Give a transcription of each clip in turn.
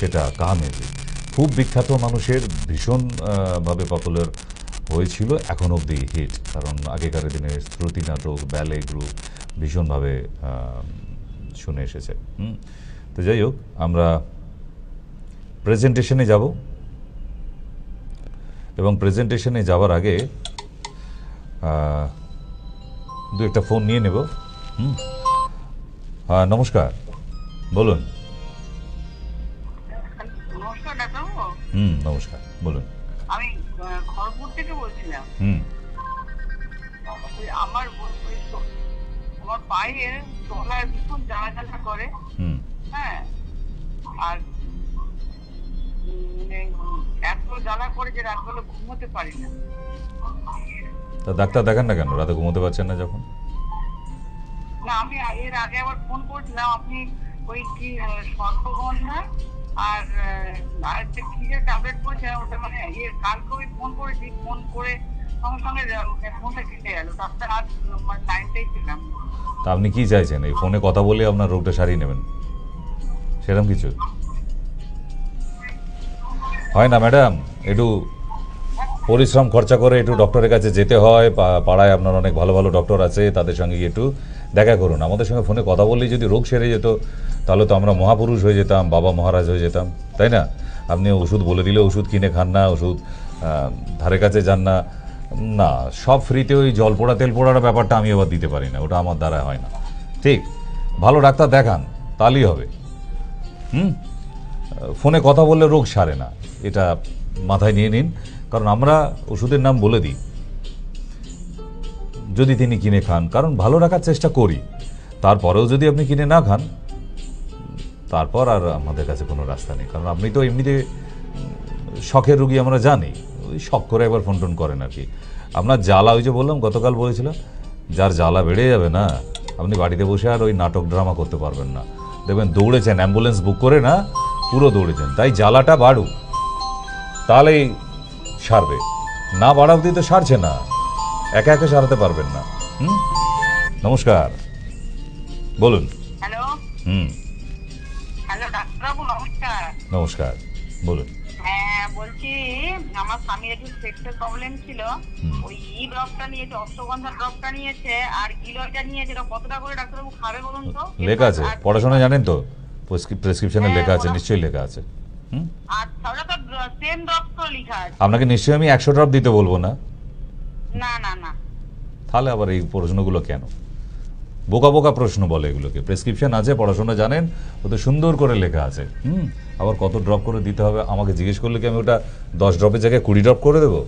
সেটা কামেজি খুব বিখ্যাত মানুষের ভীষণ ভাবে পপুলার হয়েছিল, এখন অবধি হিট। কারণ আগেকার দিনে শ্রুতি নাটক, ব্যালে গ্রুপ ভীষণভাবে শুনে এসেছে। তো যাই হোক, আমরা প্রেজেন্টেশনে যাব এবং প্রেজেন্টেশনে যাওয়ার আগে দু একটা ফোন নিয়ে নেব। হ্যাঁ, নমস্কার, বলুন। নমস্কার, বলুন। আমি খড়গপুর থেকে বলছিলাম। আমার পায়ে তলায় ভীষণ জ্বালা জ্বালা করে। হ্যাঁ, আর এত জ্বালা করে যে রাতবেলা ঘুমোতে পারি না। তা ডাক্তার দেখান না কেন, রাতে ঘুমোতে পারছেন না যখন? না, আমি এর আগে আবার ফোন করেছিলাম, আপনি ওই কি সর্বগন্ধা আর একটা কি যে ট্যাবলেট বলছেন ওটা, মানে কালকে ওই ফোন করেছি, ফোন করে সঙ্গে সঙ্গে ফোনটা কেটে গেল। ডাক্তার আজ লাইনটাই ছিলাম। তা আপনি কি চাইছেন, এই ফোনে কথা বলে আপনার রোগটা সারিয়ে নেবেন? সেরকম কিছু হয় না ম্যাডাম, একটু পরিশ্রম খরচা করে একটু ডক্টরের কাছে যেতে হয়। পাড়ায় আপনার অনেক ভালো ভালো ডক্টর আছে, তাদের সঙ্গে একটু দেখা করুন। আমাদের সঙ্গে ফোনে কথা বললেই যদি রোগ সেরে যেত তাহলে তো আমরা মহাপুরুষ হয়ে যেতাম, বাবা মহারাজ হয়ে যেতাম, তাই না? আপনি ওষুধ বলে দিলে ওষুধ কিনে খান না, ওষুধ ধারে কাছে যান না, না সব ফ্রিতে ওই জল পোড়া তেল পোড়ার ব্যাপারটা আমি আবার দিতে পারি না, ওটা আমার দ্বারা হয় না। ঠিক, ভালো ডাক্তার দেখান, তাহলেই হবে। ফোনে কথা বললে রোগ সারে না, এটা মাথায় নিয়ে নিন। কারণ আমরা ওষুধের নাম বলে দিই, যদি তিনি কিনে খান, কারণ ভালো রাখার চেষ্টা করি, তারপরেও যদি আপনি কিনে না খান, তারপর আর আমাদের কাছে কোনো রাস্তা নেই। কারণ আপনি তো এমনিতে শখের রুগী, আমরা জানি, ওই শখ করে একবার ফোন টোন করেন আর কি। আপনার জ্বালা, ওই যে বললাম গতকাল বলেছিলাম, যার জ্বালা বেড়ে যাবে না, আপনি বাড়িতে বসে আর ওই নাটক ড্রামা করতে পারবেন না। দেখবেন দৌড়েছেন, অ্যাম্বুলেন্স বুক করে না, পুরো দৌড়েছেন। তাই জ্বালাটা বাড়ুক, তাহলেই সারবে। না বাড়া অবধি তো সারছে না, একা একা সারাতে পারবেন না। নমস্কার, বলুন। হ্যালো। হ্যালো ডাক্তারবাবু, নমস্কার। নমস্কার, বলুন। হ্যাঁ, বলছি আমার স্বামীর একটু সেক্সের প্রবলেম ছিল, ওই ড্রপটা নিয়েছে, অশ্বগন্ধা ড্রপটা নিয়েছে, আর গিলয়টা নিয়েছে। কতটা করে ডাক্তারবাবু খাবে বলুন তো? লেখা আছে, পড়াশোনা জানেন তো, প্রেসক্রিপশনে লেখা আছে, নিশ্চয়ই লেখা আছে। আচ্ছা, ওটা তো সেম ড্রপ তো লেখা আছে। আপনাকে নিশ্চয়ই আমি 100 ড্রপ দিতে বলবো না। না না না। তাহলে আবার এই প্রশ্নগুলো কেন? বোকা বোকা প্রশ্ন বলে এগুলোকে। প্রেসক্রিপশন আছে, পড়াশোনা জানেন, ওতে সুন্দর করে লেখা আছে। আবার কত ড্রপ করে দিতে হবে আমাকে জিজ্ঞেস করলে কি আমি ওটা 10 ড্রপের জায়গায় 20 ড্রপ করে দেবো?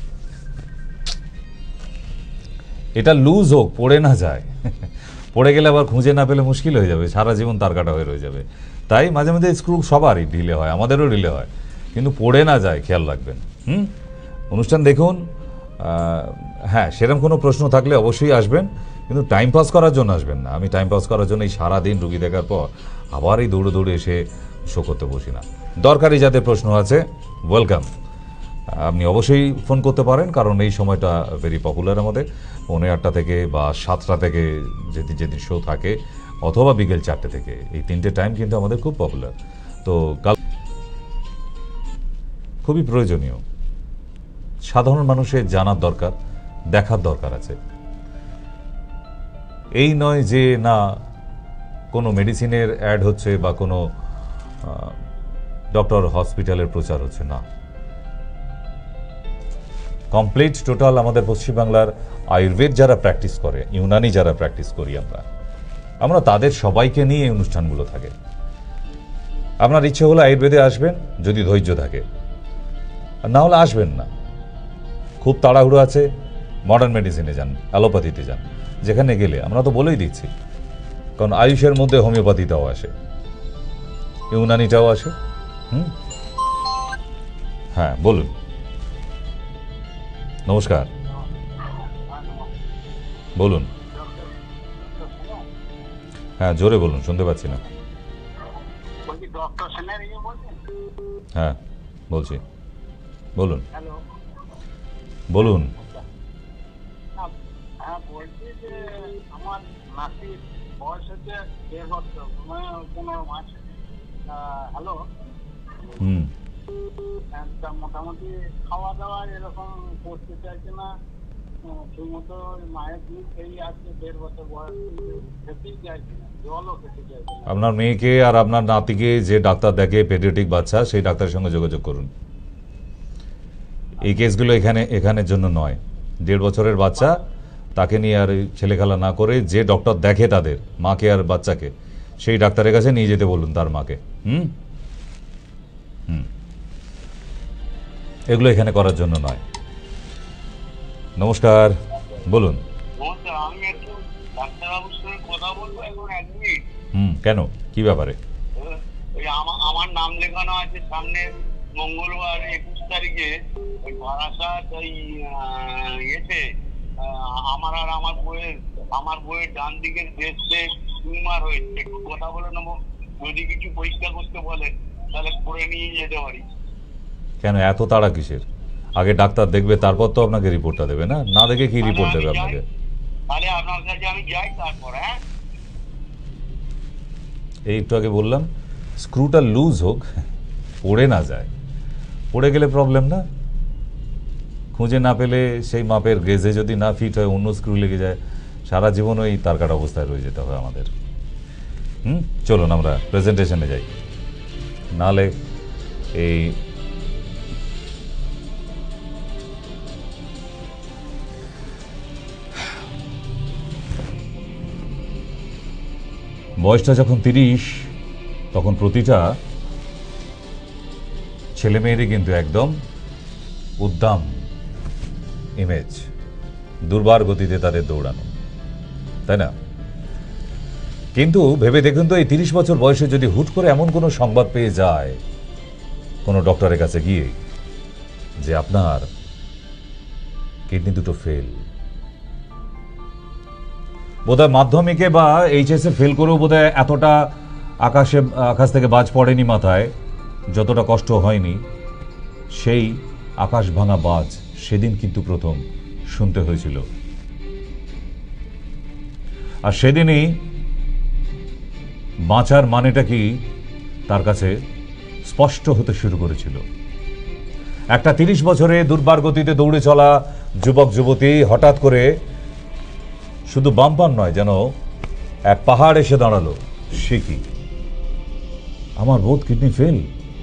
এটা লুজ হোক, পড়ে না যায়। পড়ে গেলে আবার খুঁজে না পেলে মুশকিল হয়ে যাবে, সারা জীবন তার কাটা হয়ে রয়ে যাবে। তাই মাঝে মাঝে স্ক্রু সবারই ঢিলে হয়, আমাদেরও ঢিলে হয়, কিন্তু পড়ে না যায়, খেয়াল রাখবেন। অনুষ্ঠান দেখুন। হ্যাঁ, সেরকম কোনো প্রশ্ন থাকলে অবশ্যই আসবেন, কিন্তু টাইম পাস করার জন্য আসবেন না। আমি টাইম পাস করার জন্য এই সারাদিন রুগী দেখার পর আবার এই দৌড়ে দৌড়ে এসে শো করতে বসি না। দরকারি যাদের প্রশ্ন আছে, ওয়েলকাম, আপনি অবশ্যই ফোন করতে পারেন, কারণ এই সময়টা ভেরি পপুলার আমাদের। 8:30 থেকে বা 7টা থেকে যেদিন যেদিন শো থাকে, অথবা বিকেল 4টে থেকে, এই 3টে টাইম কিন্তু আমাদের খুব পপুলার। তো কাল খুবই প্রয়োজনীয়, সাধারণ মানুষের জানার দরকার, দেখার দরকার আছে। এই নয় যে না কোনো মেডিসিনের অ্যাড হচ্ছে বা কোনো ডক্টর হসপিটালের প্রচার হচ্ছে, না। কমপ্লিট টোটাল আমাদের পশ্চিমবাংলার আয়ুর্বেদ যারা প্র্যাকটিস করে, ইউনানি যারা প্র্যাকটিস করি আমরা তাদের সবাইকে নিয়ে এই অনুষ্ঠানগুলো থাকে। আপনার ইচ্ছে হলে আয়ুর্বেদে আসবেন যদি ধৈর্য থাকে, আর না হলে আসবেন না। খুব তাড়াহুড়ো আছে, মডার্ন মেডিসিনে যান, অ্যালোপ্যাথিতে যান। যেখানে গেলে আমরা তো বলেই দিচ্ছি, কারণ আয়ুষের মধ্যে হোমিওপ্যাথিটাও আসে, ইউনানিটাও আসে। হ্যাঁ, বলুন। নমস্কার, বলুন। হ্যাঁ, জোরে বলুন, শুনতে পাচ্ছি না। হ্যাঁ, বলছি, বলুন। বলুন। বলছি যে আমার নাতির বয়স হচ্ছে 1.5 বছর। হ্যালো, হুম। তা মোটামুটি খাওয়া দাওয়া এরকম করতে চাইছে না, ঠিক মতো মায়ের দুধ খেয়েই আছে, 1.5 বছর বয়স, কিন্তু খেতেই চাইছে না, জলও খেতে চাইছে না। আপনার মেয়েকে আর আপনার নাতিকে যে ডাক্তার দেখে পেডিয়াট্রিক বাচ্চা, সেই ডাক্তারের সঙ্গে যোগাযোগ করুন। এই কেসগুলো এখানের জন্য নয়। 1.5 বছরের বাচ্চা, তাকে নিয়ে আর ছেলেখেলা না করে যে ডক্টর দেখে তাদের মাকে আর বাচ্চাকে, সেই ডাক্তারের কাছে নিয়ে যেতে বলুন তার মাকে। হুম হুম এগুলো এখানে করার জন্য নয়। নমস্কার, বলুন। নমস্কার, আমি একটু ডাক্তারবাবুর সঙ্গে কথা বলবো এখন 1 মিনিট। কেন, কি ব্যাপারে? ওই আমার নাম লেখানো আছে সামনে মঙ্গলবার 21 তারিখে ওই বারাসাত ওই ইয়েতে আমার আর আমার বইয়ের ডান দিকের দেশে টিউমার হয়েছে, একটু কথা বলে নেবো, যদি কিছু পরিষ্কার করতে বলেন তাহলে করে নিয়ে যেতে পারি। কেন এত তাড়া কিসের? আগে ডাক্তার দেখবে, তারপর তো আপনাকে রিপোর্টটা দেবে। না না দেখে কি রিপোর্ট দেবে আপনাকে? তাহলে আপনার কাছে আমি যাই, তারপর হ্যাঁ। এই একটু আগে বললাম স্ক্রুটা লুজ হোক, পড়ে না যায়। পড়ে গেলে প্রবলেম না, খুঁজে না পেলে সেই মাপের গেজে যদি না ফিট হয়, অন্য স্ক্রু লেগে যায়, সারা জীবন ওই তার কাটা অবস্থায় রয়ে যেতে হবে আমাদের। চলুন আমরা প্রেজেন্টেশনে যাই, নাহলে এই বয়সটা যখন 30, তখন প্রতিটা ছেলে মেয়েরই কিন্তু একদম উদ্দাম ইমেজ, দুর্বার গতিতে তাদের দৌড়ানো, তাই না? কিন্তু ভেবে দেখুন তো, এই 30 বছর বয়সে যদি হুট করে এমন কোনো সংবাদ পেয়ে যায় কোনো ডক্টরের কাছে গিয়ে যে আপনার কিডনি দুটো ফেল, বোধহয় মাধ্যমিকে বা এইচএসে ফেল করেও বোধহয় এতটা আকাশ থেকে বাজ পড়েনি মাথায়, যতটা কষ্ট হয়নি সেই আকাশ ভাঙা বাজ সেদিন কিন্তু প্রথম শুনতে হয়েছিল। আর সেদিনই বাঁচার মানেটা কি তার কাছে স্পষ্ট হতে শুরু করেছিল। একটা 30 বছরে দুর্বার গতিতে দৌড়ে চলা যুবক যুবতী হঠাৎ করে শুধু বাম্পার নয়, যেন এক পাহাড় এসে দাঁড়ালো। সে কি, আমার বোধ কিডনি ফেল,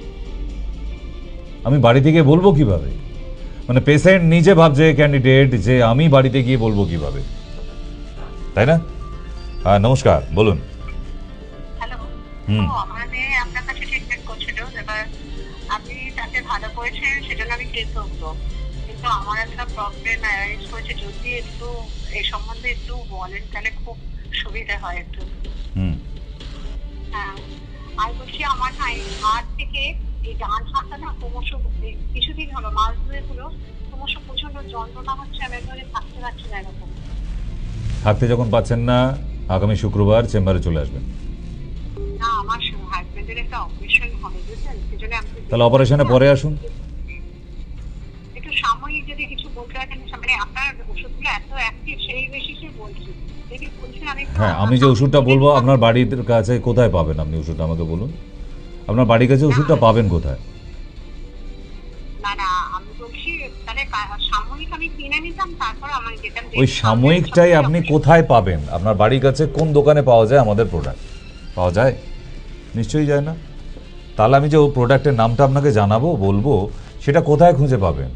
আমি বাড়িতে গিয়ে বলবো কিভাবে? মানে পেশেন্ট নিজে ভাবছে, ক্যান্ডিডেট, যে আমি বাড়িতে গিয়ে বলবো কিভাবে, তাই না? নমস্কার, বলুন। হ্যালো, আমার মেয়ে আপনার কাছে ট্রিটমেন্ট করছিল, এবার আপনি তাকে ভালো করেছেন, সেজন্য আমি কৃতজ্ঞ। কিন্তু আমার একটা প্রবলেম অ্যারাইজ করেছে, যদি একটু এই সম্বন্ধে একটু বলেন তাহলে খুব সুবিধা হয় একটু। হ্যাঁ, আমি বলছি আমার না এই হাত থেকে এই ডান হাতটা না ক্রমশ কিছুদিন হলো, মাস 2 হলো, ক্রমশ প্রচন্ড যন্ত্রণা হচ্ছে, আমি ধরে থাকতে পারছি না। এরকম থাকতে যখন পাচ্ছেন না, আগামী শুক্রবার চেম্বারে চলে আসবেন। না, আমার হাজবেন্ডের একটা অপারেশন হবে, বুঝলেন, সেজন্য আমি। তাহলে অপারেশনের পরে আসুন। একটু সাময়িক যদি কিছু বলতে পারেন, মানে আপনার ওষুধগুলো এত অ্যাক্টিভ, সেই বেশিসে বলছি। হ্যাঁ, আমি যে ওষুধটা বলবো আপনার বাড়ির কাছে কোথায় পাবেন? আপনি ওষুধটা আমাকে বলুন, আপনার বাড়ির কাছে ওষুধটা পাবেন কোথায়? না না, আমি বলছি তাহলে সাময়িক আমি কিনে নিতাম, তারপর আমি যেতাম। ওই সাময়িকটাই আপনি কোথায় পাবেন? আপনার বাড়ির কাছে কোন দোকানে পাওয়া যায় আমাদের প্রোডাক্ট? পাওয়া যায়? নিশ্চয়ই যায় না। তাহলে আমি যে ওই প্রোডাক্টের নামটা আপনাকে জানাবো, বলবো, সেটা কোথায় খুঁজে পাবেন?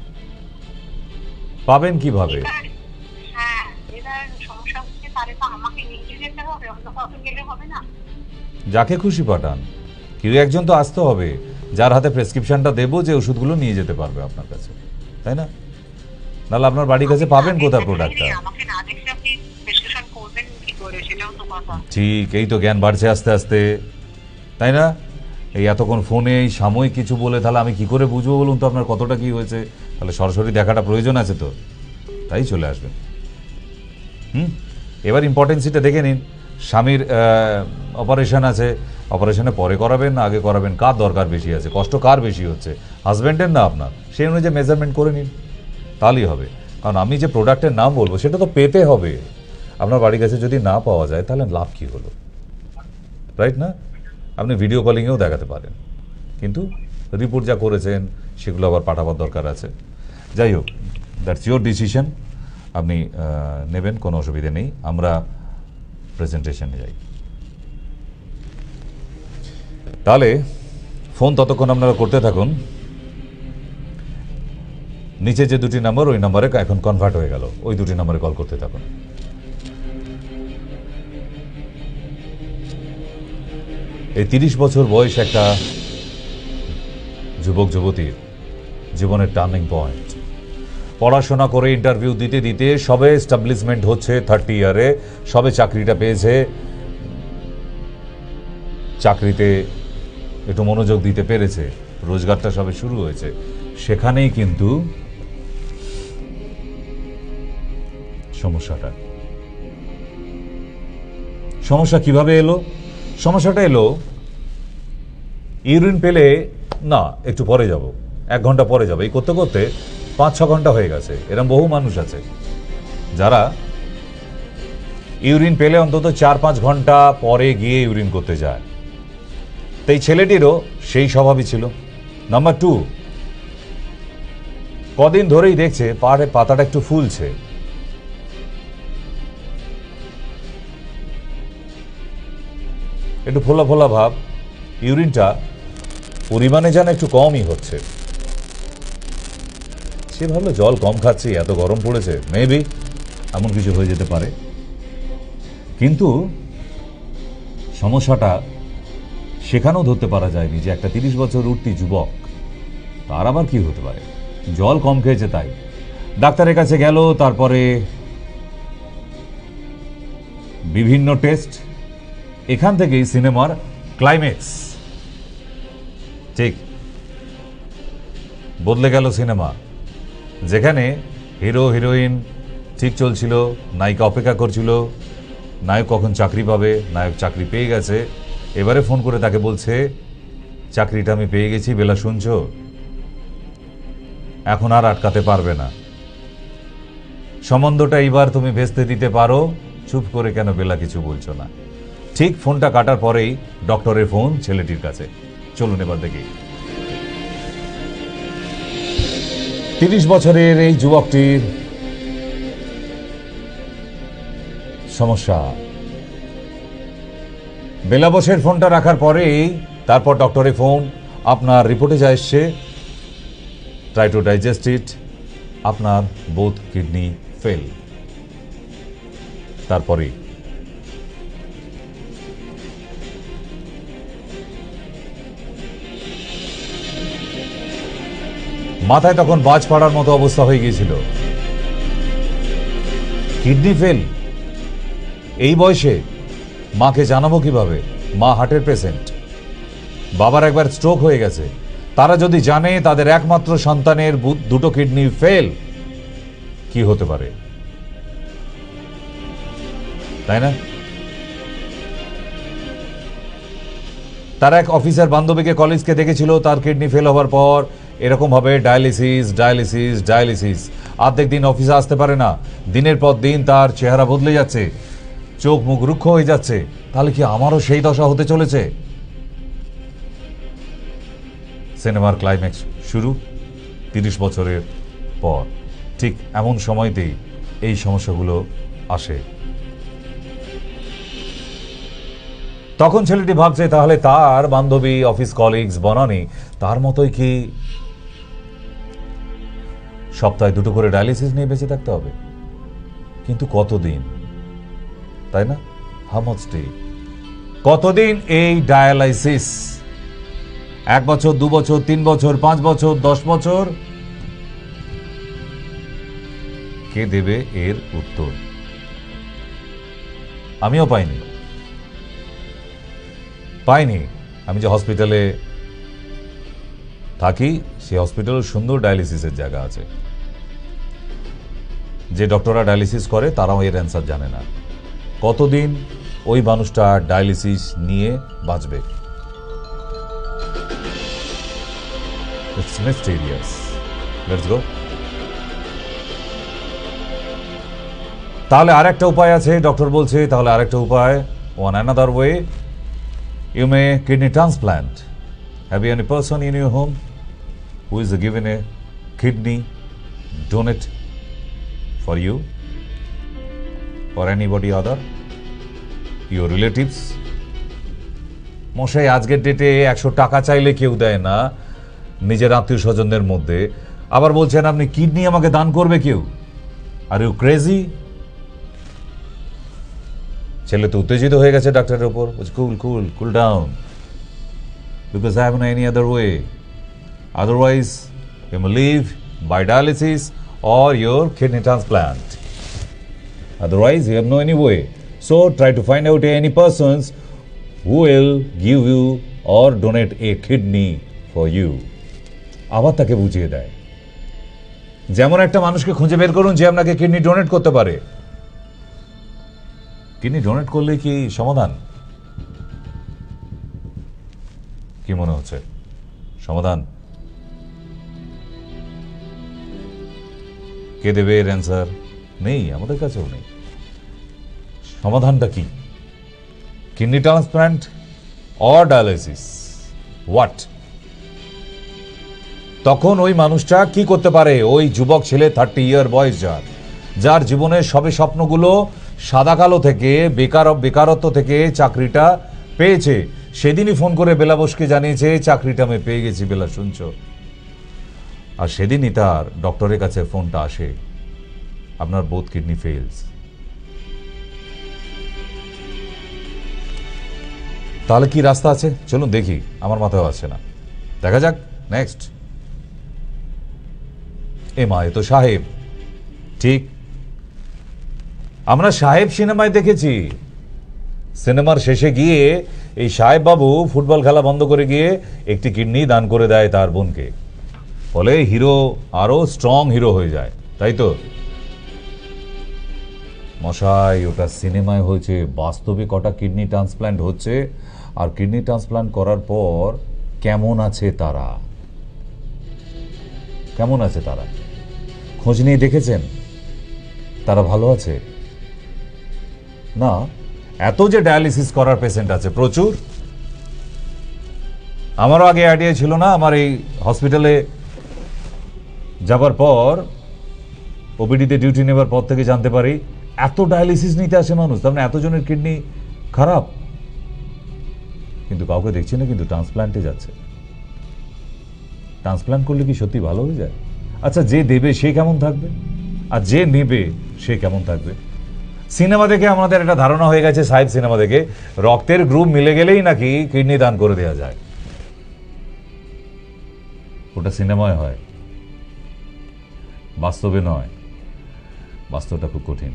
পাবেন কিভাবে? হ্যাঁ, এবার সমস্যা হচ্ছে, তাহলে তো আমাকে নিয়ে যেতে হবে, অন্য কাউকে গেলে হবে না। যাকে খুশি পাঠান, কেউ একজন তো আসতে হবে যার হাতে প্রেসক্রিপশনটা দেবো, যে ওষুধগুলো নিয়ে যেতে পারবে আপনার কাছে, তাই না? নাহলে আপনার বাড়ির কাছে পাবেন কোথায় প্রোডাক্টটা? আমাকে না দেখে আপনি প্রেসক্রিপশন করবেন কি করে, সেটাও তো কথা। ঠিক, এই তো জ্ঞান বাড়ছে আস্তে আস্তে, তাই না? এই এতক্ষণ ফোনে এই সাময়িক কিছু বলে তাহলে আমি কি করে বুঝবো বলুন তো আপনার কতটা কি হয়েছে? তাহলে সরাসরি দেখাটা প্রয়োজন আছে তো, তাই চলে আসবেন। এবার ইম্পর্টেন্সিটা দেখে নিন। স্বামীর অপারেশন আছে, অপারেশনে পরে করাবেন না আগে করাবেন? কার দরকার বেশি আছে, কষ্ট কার বেশি হচ্ছে, হাজব্যান্ডের না আপনার? সেই অনুযায়ী মেজারমেন্ট করে নিন, তাহলেই হবে। কারণ আমি যে প্রোডাক্টের নাম বলবো সেটা তো পেতে হবে। আপনার বাড়ির কাছে যদি না পাওয়া যায় তাহলে লাভ কী হলো, রাইট না? আপনি ভিডিও কলিংয়েও দেখাতে পারেন, কিন্তু রিপোর্ট যা করেছেন সেগুলো আবার পাঠাবার দরকার আছে। যাই হোক, দ্যাটস ইয়োর ডিসিশন, আপনি নেবেন, কোনো অসুবিধে নেই। আমরা প্রেজেন্টেশনে যাই। তাহলে ফোন ততক্ষণ আপনারা করতে থাকুন। নিচে যে দুটি নাম্বার, ওই নাম্বারে এখন কনভার্ট হয়ে গেল, ওই দুটি নাম্বারে কল করতে থাকুন। এই 30 বছর বয়স একটা যুবক যুবতীর জীবনের টার্নিং পয়েন্ট। পড়াশোনা করে ইন্টারভিউ দিতে দিতে সবে এস্টাবলিশমেন্ট হচ্ছে 30 ইয়ারে, সবে চাকরিটা পেয়েছে, চাকরিতে একটু মনোযোগ দিতে পেরেছে, রোজগারটা সবে শুরু হয়েছে, সেখানেই কিন্তু সমস্যা কিভাবে এলো? সমস্যাটা এলো ইউরিন পেলে না একটু পরে যাব, 1 ঘন্টা পরে যাব, এই করতে করতে 5-6 ঘন্টা হয়ে গেছে। এরকম বহু মানুষ আছে যারা ইউরিন পেলে অন্তত 4-5 ঘন্টা পরে গিয়ে ইউরিন করতে যায়। তো এই ছেলেটিরও সেই স্বভাবই ছিল। নাম্বার 2, কদিন ধরেই দেখছে পাতাটা একটু ফুলছে, একটু ফোলা ফোলা ভাব, ইউরিনটা পরিমাণে যেন একটু কমই হচ্ছে। সে ভাবলো জল কম খাচ্ছি, এত গরম পড়েছে, মেবি এমন কিছু হয়ে যেতে পারে। কিন্তু সমস্যাটা সেখানেও ধরতে পারা যায়নি যে একটা 30 বছর উঠতি যুবক, তার আবার কি হতে পারে? জল কম খেয়েছে তাই। ডাক্তারের কাছে গেল, তারপরে বিভিন্ন টেস্ট, এখান থেকেই সিনেমার ক্লাইম্যাক্স। ঠিক বদলে গেল সিনেমা, যেখানে হিরো হিরোইন ঠিক চলছিল, নায়িকা অপেক্ষা করছিল নায়ক কখন চাকরি পাবে, নায়ক চাকরি পেয়ে গেছে, এবারে ফোন করে তাকে বলছে চাকরিটা আমি পেয়ে গেছি, বেলা শুনছো, এখন আর আটকাতে পারবে না, সম্বন্ধটা এইবার তুমি ভেস্তে দিতে পারো, চুপ করে কেন বেলা কিছু বলছো না। ঠিক ফোনটা কাটার পরেই ডক্টরের ফোন ছেলেটির কাছে। চলুন এবার দেখি 30 বছরের এই যুবকটির সমস্যা। বেলা বসের ফোনটা রাখার পরেই তারপর ডক্টরের ফোন, আপনার রিপোর্টে যা এসছে, ট্রাই টু ডাইজেস্ট ইট, আপনার বোথ কিডনি ফেল। তারপরে মাথায় তখন বাজ পড়ার মতো অবস্থা হয়ে গিয়েছিল। কিডনি ফেল এই বয়সে, মাকে জানাবো কিভাবে? মা হার্টের পেশেন্ট, বাবার একবার স্ট্রোক হয়ে গেছে, তারা যদি জানে তাদের একমাত্র সন্তানের 2টো কিডনি ফেল, কি হতে পারে, তাই না? তার এক অফিসার বান্ধবীকে, কলেজকে দেখেছিল, তার কিডনি ফেল হওয়ার পর এরকম ভাবে ডায়ালিসিস ডায়ালিসিস ডায়ালিসিস, অর্ধেক দিন অফিসে আসতে পারে না, দিনের পর দিন তার চেহারা বদলে যাচ্ছে, চোখ মুখ রুক্ষ হয়ে যাচ্ছে। তাহলে কি আমারও সেই দশা হতে চলেছে? সিনেমার ক্লাইম্যাক্স শুরু 30 বছরের পর। ঠিক এমন সময়তেই এই সমস্যাগুলো আসে। তখন ছেলেটি ভাবছে তাহলে তার বান্ধবী, অফিস কলিগস বনানি তার মতোই কি সপ্তাহে 2টো করে ডায়ালিসিস নিয়ে বেঁচে থাকতে হবে? কিন্তু কতদিন, তাই না? হাউ মাচ ডে, কতদিন এই ডায়ালাইসিস? 1 বছর, 2 বছর, 3 বছর, 5 বছর, 10 বছর? কে দেবে এর উত্তর? আমিও পাইনি। আমি যে হসপিটালে থাকি, সেই হসপিটালে সুন্দর ডায়ালিসিসের জায়গা আছে, যে ডক্টররা ডায়ালিসিস করে তারাও এর অ্যান্সার জানে না। কতদিন ওই মানুষটা ডায়ালিসিস নিয়ে বাঁচবে? It's mysterious. Let's go. তাহলে আরেকটা উপায় আছে, ডক্টর বলছে, তাহলে আরেকটা উপায়, one another way, you may kidney transplant. Have you any person in your home who is given a kidney donate for you or anybody other, your relatives? মশাই আজকের ডেটে 100 টাকা চাইলে কেউ দেয় না নিজের আত্মীয় স্বজনদের মধ্যে, আবার বলছেন আপনি কিডনি আমাকে দান করবে কেউ? Are you crazy? ছেলে তো উত্তেজিত হয়ে গেছে ডাক্তারের উপর। Cool down, because I have no any other way. Otherwise, you may live by dialysis or your kidney transplant. Otherwise, you have no any way. So, try to find out any persons who will give you or donate a kidney for you. আবার তাকে বুঝিয়ে দেয়, যেমন একটা মানুষকে খুঁজে বের করুন যে আপনাকে কিডনি ডোনেট করতে পারে। কিডনি ডোনেট করলে কি সমাধান? কি মনে হচ্ছে সমাধান? কে দেবে এর অ্যান্সার? নেই, আমাদের কাছেও নেই। সমাধানটা কি? Kidney transplant or dialysis? What? তখন ওই মানুষটা কি করতে পারে? ওই যুবক ছেলে 30 ইয়ার বয়স, যার জীবনের সবে স্বপ্নগুলো সাদা কালো থেকে বেকারত্ব থেকে চাকরিটা পেয়েছে, সেদিনই ফোন করে বেলা বোসকে জানিয়েছে চাকরিটা আমি পেয়ে গেছি বেলা, শুনছো? আর সেদিনই তার ডক্টরের কাছে ফোনটা আসে, আপনার বোথ কিডনি ফেলস। তাহলে কি রাস্তা আছে? চলুন দেখি, আমার মাথায় আছে না, দেখা যাক। নেক্সট, এ মা, এ তো সাহেব। ঠিক, আমরা সাহেব সিনেমায় দেখেছি। সিনেমার শেষে গিয়ে এই সাহেব বাবু ফুটবল খেলা বন্ধ করে গিয়ে একটি কিডনি দান করে দেয় তার বোনকে, ফলে হিরো আরো স্ট্রং হিরো হয়ে যায়, তাই তো? মশাই, ওটা সিনেমায় হয়েছে, বাস্তবে কটা কিডনি ট্রান্সপ্লান্ট হচ্ছে, আর কিডনি ট্রান্সপ্লান্ট করার পর কেমন আছে তারা? কেমন আছে তারা? খোঁজ নিয়ে দেখেছেন তারা ভালো আছে? না, এত যে ডায়ালিসিস করার পেশেন্ট আছে প্রচুর। আমারও আগে আইডিয়া ছিল না, আমার এই হসপিটালে যাবার পর, ওপিডিতে ডিউটি নেবার পর থেকে জানতে পারি এত ডায়ালিসিস নিতে আসে মানুষ, তার মানে এতজনের কিডনি খারাপ। কিন্তু কাউকে দেখছি না, কিন্তু ট্রান্সপ্লান্টে যাচ্ছে। ট্রান্সপ্লান্ট করলে কি সত্যি ভালো হয়ে যায়? আচ্ছা, যে দেবে সে কেমন থাকবে, আর যে নেবে সে কেমন থাকবে? সিনেমা দেখে আমাদের একটা ধারণা হয়ে গেছে, সাহেব সিনেমা দেখে, রক্তের গ্রুপ মিলে গেলেই নাকি কিডনি দান করে দেওয়া যায়। ওটা সিনেমায় হয়, বাস্তবে নয়। বাস্তবটা খুব কঠিন।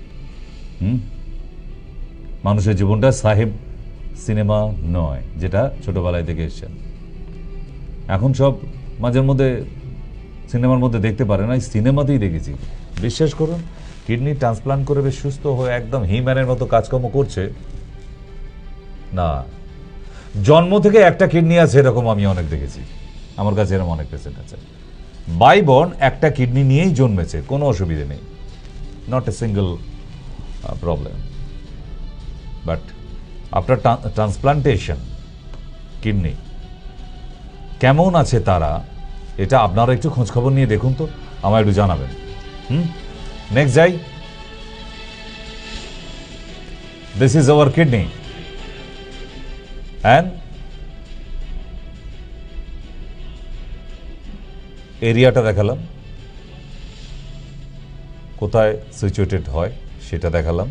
মানুষের জীবনটা সাহেব সিনেমা নয়, যেটা ছোটবেলায় দেখে এসছেন। এখন সব মাঝের মধ্যে সিনেমার মধ্যে দেখতে পারে না, সিনেমাতেই দেখেছি। বিশ্বাস করুন, কিডনি ট্রান্সপ্লান্ট করে বেশ সুস্থ হয়ে একদম হিম্যানের মতো কাজকর্ম করছে না। জন্ম থেকে একটা কিডনি আছে এরকম আমি অনেক দেখেছি, আমার কাছে এরকম অনেক পেশেন্ট আছে। বাই বর্ন একটা কিডনি নিয়েই জন্মেছে, কোনো অসুবিধে নেই, not a single problem. But after transplantation kidney কেমন আছে তারা, এটা আপনারা একটু খোঁজখবর নিয়ে দেখুন তো, আমায় একটু জানাবেন। নেক্সট যাই। This is our kidney and এরিয়াটা দেখালাম, কোথায় সিচুয়েটেড হয় সেটা দেখালাম,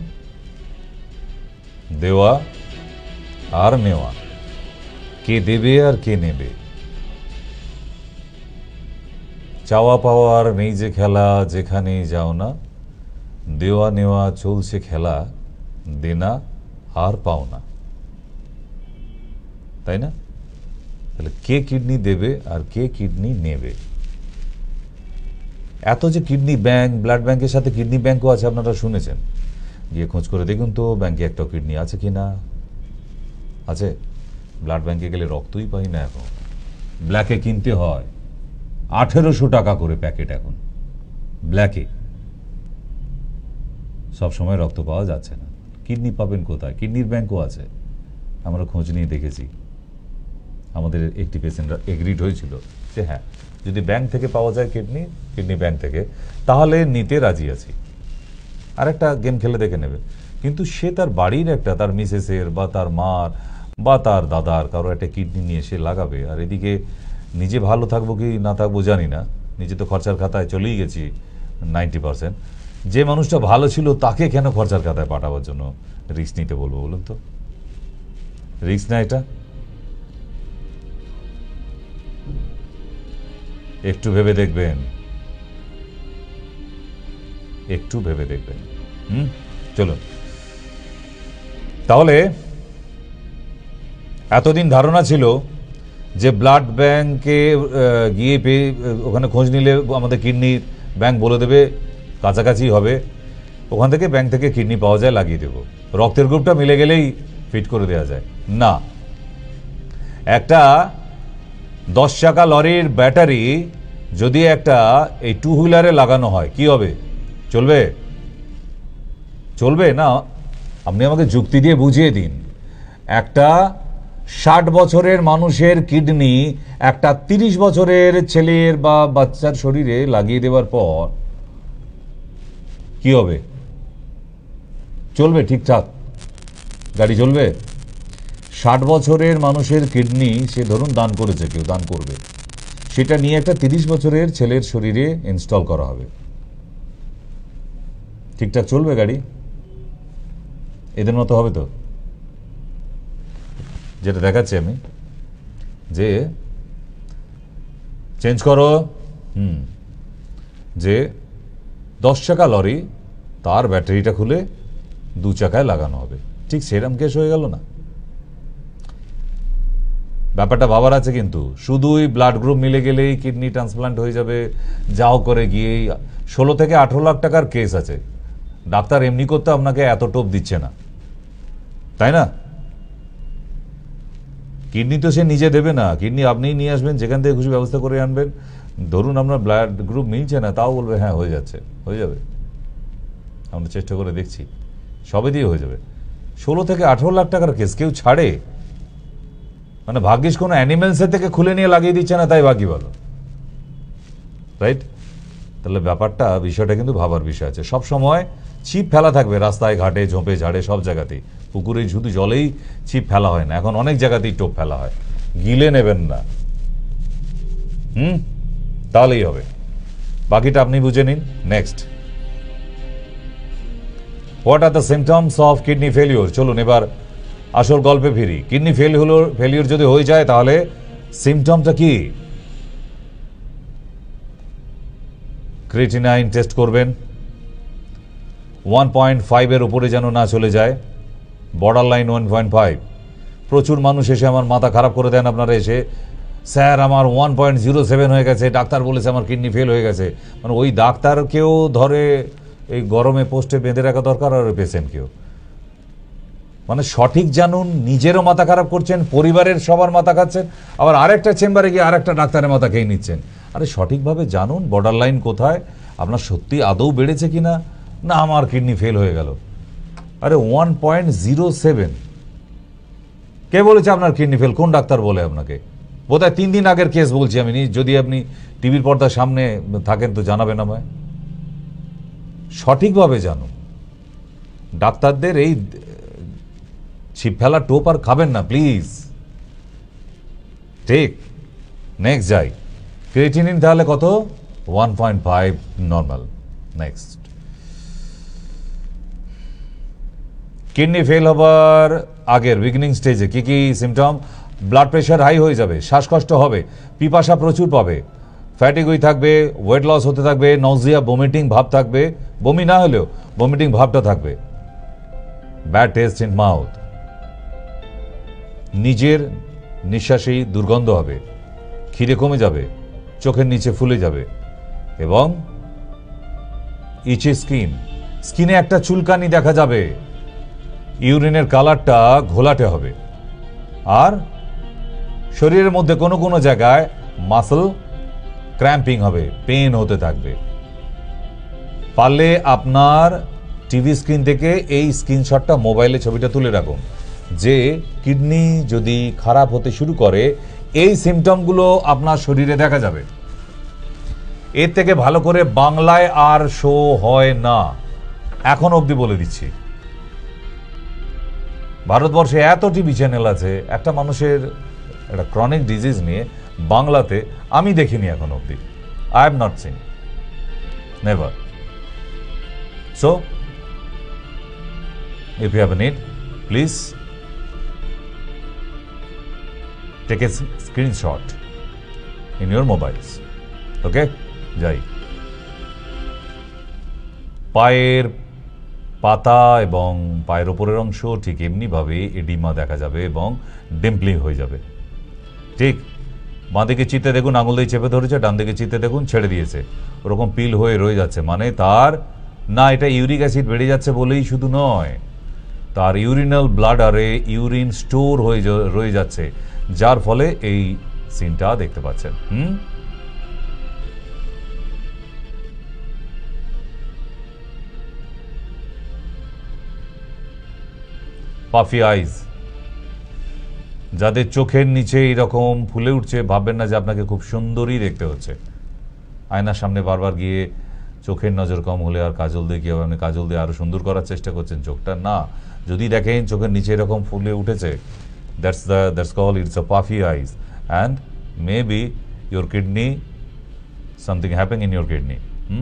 দেওয়া আর নেওয়া, কে দেবে আর কে নেবে। চাওয়া পাওয়ার নেই যে খেলা, যেখানেই যাও না, দেওয়া নেওয়া চলছে খেলা, দেনা আর পাও না, তাই না? তাহলে কে কিডনি দেবে আর কে কিডনি নেবে? এত যে কিডনি ব্যাংক, ব্লাড ব্যাংকের সাথে কিডনি ব্যাংকও আছে, আপনারা শুনেছেন, গিয়ে খোঁজ করে দেখুন তো ব্যাংকে একটা কিডনি আছে কি না। আছে? ব্লাড ব্যাংকে গেলে রক্তই পাই না এখন, ব্ল্যাকে কিনতে হয়, 1800 টাকা করে প্যাকেট এখন ব্ল্যাকে। সব সময় রক্ত পাওয়া যাচ্ছে না, কিডনি পাবেন কোথায়? কিডনির ব্যাংকও আছে, আমরা খোঁজ নিয়ে দেখেছি। আমাদের একটি পেশেন্টরা এগ্রিড হয়েছিল যে হ্যাঁ যদি ব্যাংক থেকে পাওয়া যায় কিডনি ব্যাংক থেকে তাহলে নিতে রাজি আছি, আর একটা গেম খেলে দেখে নেবে। কিন্তু সে তার বাড়ির একটা, তার মিসেসের বা তার মার বা তার দাদার কারো একটা কিডনি নিয়ে সে লাগাবে, আর এদিকে নিজে ভালো থাকবো কি না থাকবো জানি না, নিজে তো খরচার খাতায় চলেই গেছি 90%। যে মানুষটা ভালো ছিল তাকে কেন খরচার খাতায় পাঠাবার জন্য রিস্ক নিতে বলবো বলুন তো? রিস্ক না এটা? একটু ভেবে দেখবেন, একটু ভেবে দেখবেন। চলুন, তাহলে এতদিন ধারণা ছিল যে ব্লাড ব্যাংকে গিয়ে ওখানে খোঁজ নিলে আমাদের কিডনির ব্যাংক বলে দেবে কাছাকাছি হবে, ওখান থেকে ব্যাংক থেকে কিডনি পাওয়া যায়, লাগিয়ে দেব, রক্তের গ্রুপটা মিলে গেলেই ফিট করে দেওয়া যায়। না, একটা 10 চাকা লরির ব্যাটারি যদি একটা এই 2 হুইলারে লাগানো হয় কি হবে? চলবে? চলবে না। আপনি আমাকে যুক্তি দিয়ে বুঝিয়ে দিন। একটা 60 বছরের মানুষের কিডনি একটা 30 বছরের ছেলের বা বাচ্চার শরীরে লাগিয়ে দেওয়ার পর কি হবে? চলবে ঠিকঠাক? গাড়ি চলবে? 60 বছরের মানুষের কিডনি সে ধরুন দান করেছে, কেউ দান করবে, সেটা নিয়ে একটা 30 বছরের ছেলের শরীরে ইনস্টল করা হবে, ঠিকঠাক চলবে গাড়ি? এদের মতো হবে তো? যেটা দেখাচ্ছি আমি, যে চেঞ্জ করো, যে 10 চাকা লরি তার ব্যাটারিটা খুলে 2 চাকায় লাগানো হবে, ঠিক সেরকম কেস হয়ে গেল না? ব্যাপারটা ভাবার আছে কিন্তু। শুধুই ব্লাড গ্রুপ মিলে গেলেই কিডনি ট্রান্সপ্লান্ট হয়ে যাবে যাও করে গিয়েই 16 থেকে 18 লাখ টাকার কেস আছে। ডাক্তার এমনি করতে আপনাকে এত টোপ দিচ্ছে না, তাই না? কিডনি তো সে নিজে দেবে না, কিডনি আপনিই নিয়ে আসবেন, যেখান থেকে খুশি ব্যবস্থা করে আনবেন। ধরুন আপনার ব্লাড গ্রুপ মিলছে না, তাও বলবে হ্যাঁ হয়ে যাচ্ছে, হয়ে যাবে, আমরা চেষ্টা করে দেখছি, সবে দিয়ে হয়ে যাবে। 16 থেকে 18 লাখ টাকার কেস কেউ ছাড়ে? মানে ভাগ্যিস কোনো অ্যানিমেলসের থেকে খুলে নিয়ে লাগিয়ে দিচ্ছে না, তাই বাকি বলো, রাইট? তাহলে ব্যাপারটা, বিষয়টা কিন্তু ভাবার বিষয় আছে। সব সময় ছিপ ফেলা থাকবে রাস্তায় ঘাটে, ঝোপে ঝাড়ে, সব জায়গাতেই। পুকুরে শুধু জলেই ছিপ ফেলা হয় না, এখন অনেক জায়গাতেই টোপ ফেলা হয়। গিলে নেবেন না, তাহলেই হবে। বাকিটা আপনি বুঝে নিন। Next, what are the symptoms of kidney failure? চলুন এবার আসল গল্পে ফিরি। কিডনি ফেলিওর যদি হয়ে যায় তাহলে সিমটমটা কি? ক্রিয়েটিনাইন টেস্ট করবেন, 1.5 এর উপরে যেন না চলে যায়, বর্ডার লাইন 1.5। প্রচুর মানুষ এসে আমার মাথা খারাপ করে দেন আপনারা এসে, স্যার আমার 1.07 হয়ে গেছে, ডাক্তার বলেছে আমার কিডনি ফেল হয়ে গেছে। মানে ওই ডাক্তারকেও ধরে এই গরমে পোস্টে বেঁধে রাখা দরকার, আর পেশেন্টকেও। মানে সঠিক জানুন, নিজেরও মাথা খারাপ করছেন, পরিবারের সবার মাথা খাচ্ছেন, আবার আরেকটা চেম্বারে গিয়ে আরেকটা ডাক্তারের মাথা খেয়ে নিচ্ছেন। আরে সঠিকভাবে জানুন বর্ডার লাইন কোথায়, আপনার সত্যি আদৌ বেড়েছে কিনা, না আমার কিডনি ফেল হয়ে গেল। আরে 1.07 কে বলেছে আপনার কিডনি ফেল? কোন ডাক্তার বলে আপনাকে? বোধহয় 3 দিন আগের কেস বলছি আমি। যদি আপনি টিভির পর্দার সামনে থাকেন তো জানাবেন আমায়। সঠিকভাবে জানুন। ডাক্তারদের এই ছিপ ফেলা টোপ আর খাবেন না প্লিজ। ঠিক, নেক্সট যাই। ক্রিয়েটিনিন তাহলে কত? 1.5 নর্মাল। নেক্সট, কিডনি ফেল হবার আগের বিগিনিং স্টেজে কি কি সিমটম? ব্লাড প্রেশার হাই হয়ে যাবে, শ্বাসকষ্ট হবে, পিপাসা প্রচুর পাবে, ফ্যাটিগুই থাকবে, ওয়েট লস হতে থাকবে, নজিয়া বমিটিং ভাব থাকবে, বমি না হলেও বমিটিং ভাবটা থাকবে, ব্যাড টেস্ট ইন মাউথ, নিজের নিঃশ্বাসেই দুর্গন্ধ হবে, খিদে কমে যাবে, চোখের নিচে ফুলে যাবে, এবং ইচি স্কিনে একটা চুলকানি দেখা যাবে, ইউরিনের কালারটা ঘোলাটে হবে, আর শরীরের মধ্যে কোনো কোনো জায়গায় মাসল ক্র্যাম্পিং হবে, পেন হতে থাকবে। পারলে আপনার টিভি স্ক্রিন থেকে এই স্ক্রিনশটটা মোবাইলে ছবিটা তুলে রাখুন। যে কিডনি যদি খারাপ হতে শুরু করে এই সিমটমগুলো আপনার শরীরে দেখা যাবে। এর থেকে ভালো করে বাংলায় আর শো হয় না, এখন অবধি বলে দিচ্ছি। ভারতবর্ষে এত টিভি চ্যানেল আছে, একটা মানুষের একটা ক্রনিক ডিজিজ নিয়ে বাংলাতে আমি দেখিনি এখন অবধি। I have not seen, never. So if you have a need, please take a screenshot in your mobiles. Okay? যাই, পায়ের পাতা এবং পায়ের ওপরের অংশ ঠিক এমনিভাবে এডিমা দেখা যাবে এবং ডিম্পলিং হয়ে যাবে। ঠিক বাঁ দিকে চিতে দেখুন আঙুল দিয়ে চেপে ধরেছে, ডান দিকে চিতে দেখুন ছেড়ে দিয়েছে, ওরকম পিল হয়ে রয়ে যাচ্ছে। মানে তার না এটা ইউরিক অ্যাসিড বেড়ে যাচ্ছে বলেই শুধু নয়, তার ইউরিনাল ব্লাডারে ইউরিন স্টোর হয়ে রয়ে যাচ্ছে, যার ফলে এই সিনটা দেখতে পাচ্ছেন। পাফি আইজ, যাদের চোখের নিচে এরকম ফুলে উঠছে, ভাববেন না যে আপনাকে খুব সুন্দরই দেখতে হচ্ছে। আয়নার সামনে বারবার গিয়ে চোখের নজর কম হলে আর কাজল দিয়ে কীভাবে আপনি কাজল দিয়ে আরও সুন্দর করার চেষ্টা করছেন চোখটা, না। যদি দেখেন চোখের নিচে এরকম ফুলে উঠেছে, that's call it's a puffy eyes and maybe your kidney, something happening in your kidney.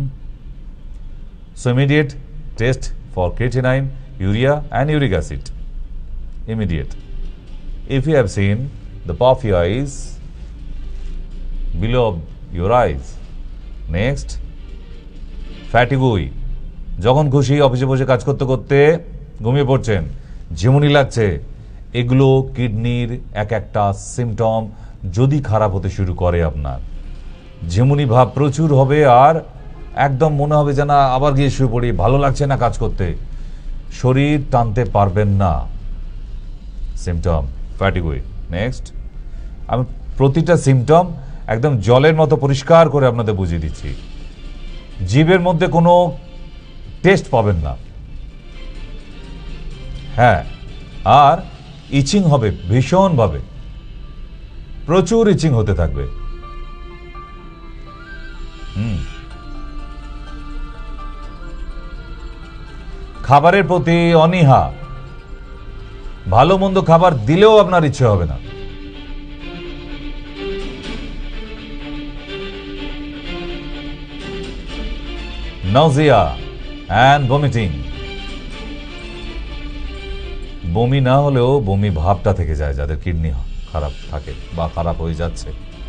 So immediate test for creatinine, urea and uric acid. Immediate. If you have seen the puffy eyes below your eyes. Next, fatigue. যখন খুশি অফিসে বসে কাজ করতে করতে ঘুমিয়ে পড়ছেন, ঝিমুনি লাগছে, এগুলো কিডনির এক একটা সিমটম। যদি খারাপ হতে শুরু করে আপনার ঝিমুনি ভাব প্রচুর হবে আর একদম মনে হবে যেন আবার গিয়ে শুয়ে পড়ি, ভালো লাগছে না কাজ করতে, শরীর টানতে পারবেন না, সিমটম ফ্যাটিগুই। নেক্সট, আমি প্রতিটা সিমটম একদম জলের মতো পরিষ্কার করে আপনাদের বুঝিয়ে দিচ্ছি। জিভের মধ্যে কোনো টেস্ট পাবেন না, হ্যাঁ, আর ইচিং হবে ভীষণভাবে, প্রচুর ইচিং হতে থাকবে। খাবারের প্রতি অনীহা, ভালো মন্দ খাবার দিলেও আপনার ইচ্ছে হবে না। নাউজিয়া অ্যান্ড ভমিটিং, বমি না হলেও বমি ভাবটা থেকে যায় যাদের কিডনি খারাপ থাকে বা খারাপ হয়ে যাচ্ছে।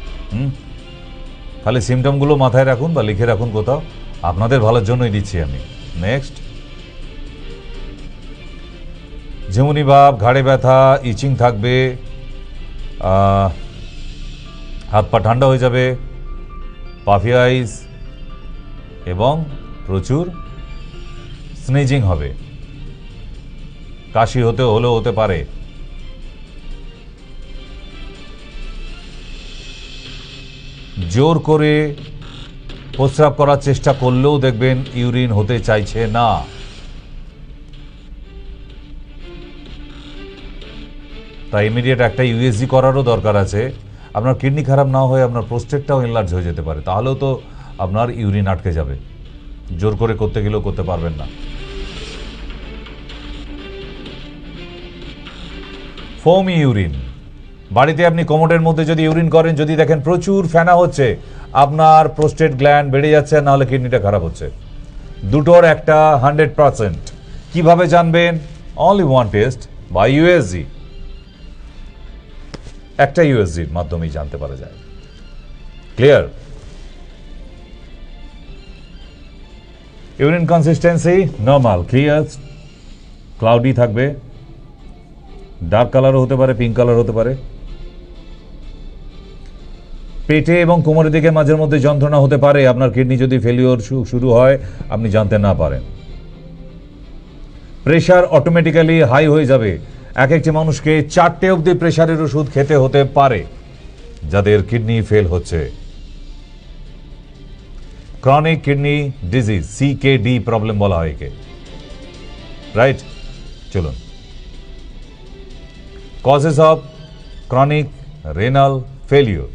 খালি সিমটমগুলো মাথায় রাখুন বা লিখে রাখুন কোথাও, আপনাদের ভালোর জন্যই দিচ্ছি আমি। নেক্সট, ঝিমুনি ভাব, ঘাড়ে ব্যথা, ইচিং থাকবে, হাত পা ঠান্ডা হয়ে যাবে, পাফি আইস এবং প্রচুর স্নিজিং হবে, কাশি হলেও হতে পারে। জোর করে প্রস্রাব করার চেষ্টা করলেও দেখবেন ইউরিন হতে চাইছে না। তাই ইমিডিয়েট একটা ইউএসজি করারও দরকার আছে। আপনার কিডনি খারাপ না হয়ে আপনার প্রোস্টেটটাও এনলার্জ হয়ে যেতে পারে, তাহলেও তো আপনার ইউরিন আটকে যাবে, জোর করে করতে গেলেও করতে পারবেন না। ফোমি ইউরিন, বাড়িতে আপনি কোমোডের মধ্যে যদি ইউরিন করেন, যদি দেখেন প্রচুর ফেনা হচ্ছে, আপনার প্রোস্টেট গ্ল্যান্ড বেড়ে যাচ্ছে, না হলে কিডনিটা খারাপ হচ্ছে। দুটোর একটা 100%। কিভাবে জানবেন? Only one test by USG. একটা ইউএসজির মাধ্যমেই জানতে পারা যায়। Clear? Urine consistency normal, clear, cloudy থাকবে, ডার্ক কালারও হতে পারে, পিঙ্ক কালার হতে পারে। পেটে এবং কোমরের দিকে মাঝের মধ্যে যন্ত্রণা হতে পারে, আপনার কিডনি যদি ফেলিওর শুরু হয় আপনি জানতে না পারেন। প্রেশার অটোমেটিক্যালি হাই হয়ে যাবে, এক একটি মানুষকে 4টে অবধি প্রেশারের ওষুধ খেতে হতে পারে যাদের কিডনি ফেল হচ্ছে। Chronic kidney disease, CKD problem বলা হয় একে, রাইট? চলুন causes of chronic renal failure.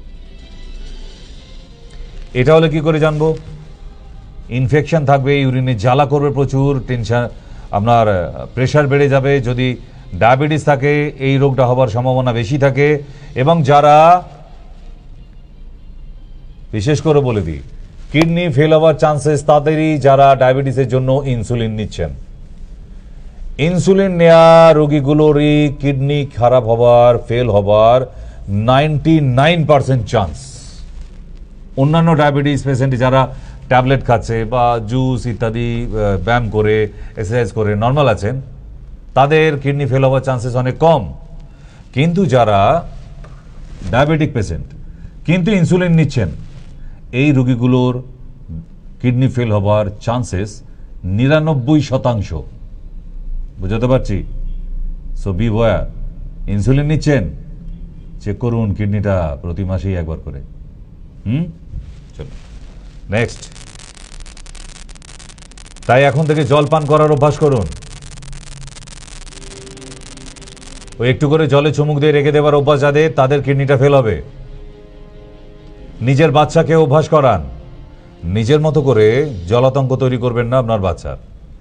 এটা হলে কি করে জানবো? ইনফেকশন থাকবে, ইউরিনে জ্বালা করবে প্রচুর, টেনশন, আপনার প্রেশার বেড়ে যাবে। যদি ডায়াবেটিস থাকে এই রোগটা হবার সম্ভাবনা বেশি থাকে। এবং যারা, বিশেষ করে বলে দিই, কিডনি ফেল হওয়ার চান্সেস তাদেরই যারা ডায়াবেটিসের জন্য ইনসুলিন নিচ্ছেন। ইনসুলিন নেওয়া রোগীগুলোরই কিডনি খারাপ হবার, ফেল হবার 99% চান্স। অন্যান্য ডায়াবেটিস পেশেন্ট যারা ট্যাবলেট খাচ্ছে বা জুস ইত্যাদি ব্যায়াম করে এক্সারসাইজ করে নর্মাল আছেন, তাদের কিডনি ফেল হওয়ার চান্সেস অনেক কম। কিন্তু যারা ডায়াবেটিক পেশেন্ট কিন্তু ইনসুলিন নিচ্ছেন, এই রোগীগুলোর কিডনি ফেল হবার চান্সেস 99%। বুঝতে পারছি? So beware. ইনসুলিন নিচ্ছেন, চেক করুন কিডনিটা প্রতি মাসেই একবার করে। চলো নেক্সট। তাই এখন থেকে জল পান করার অভ্যাস করুন। ওই একটু করে জলে চুমুক দিয়ে রেখে দেওয়ার অভ্যাস যাদের, তাদের কিডনিটা ফেল হবে। নিজের বাচ্চাকে অভ্যাস করান, নিজের মতো করে জলাতঙ্ক তৈরি করবেন না আপনার বাচ্চার।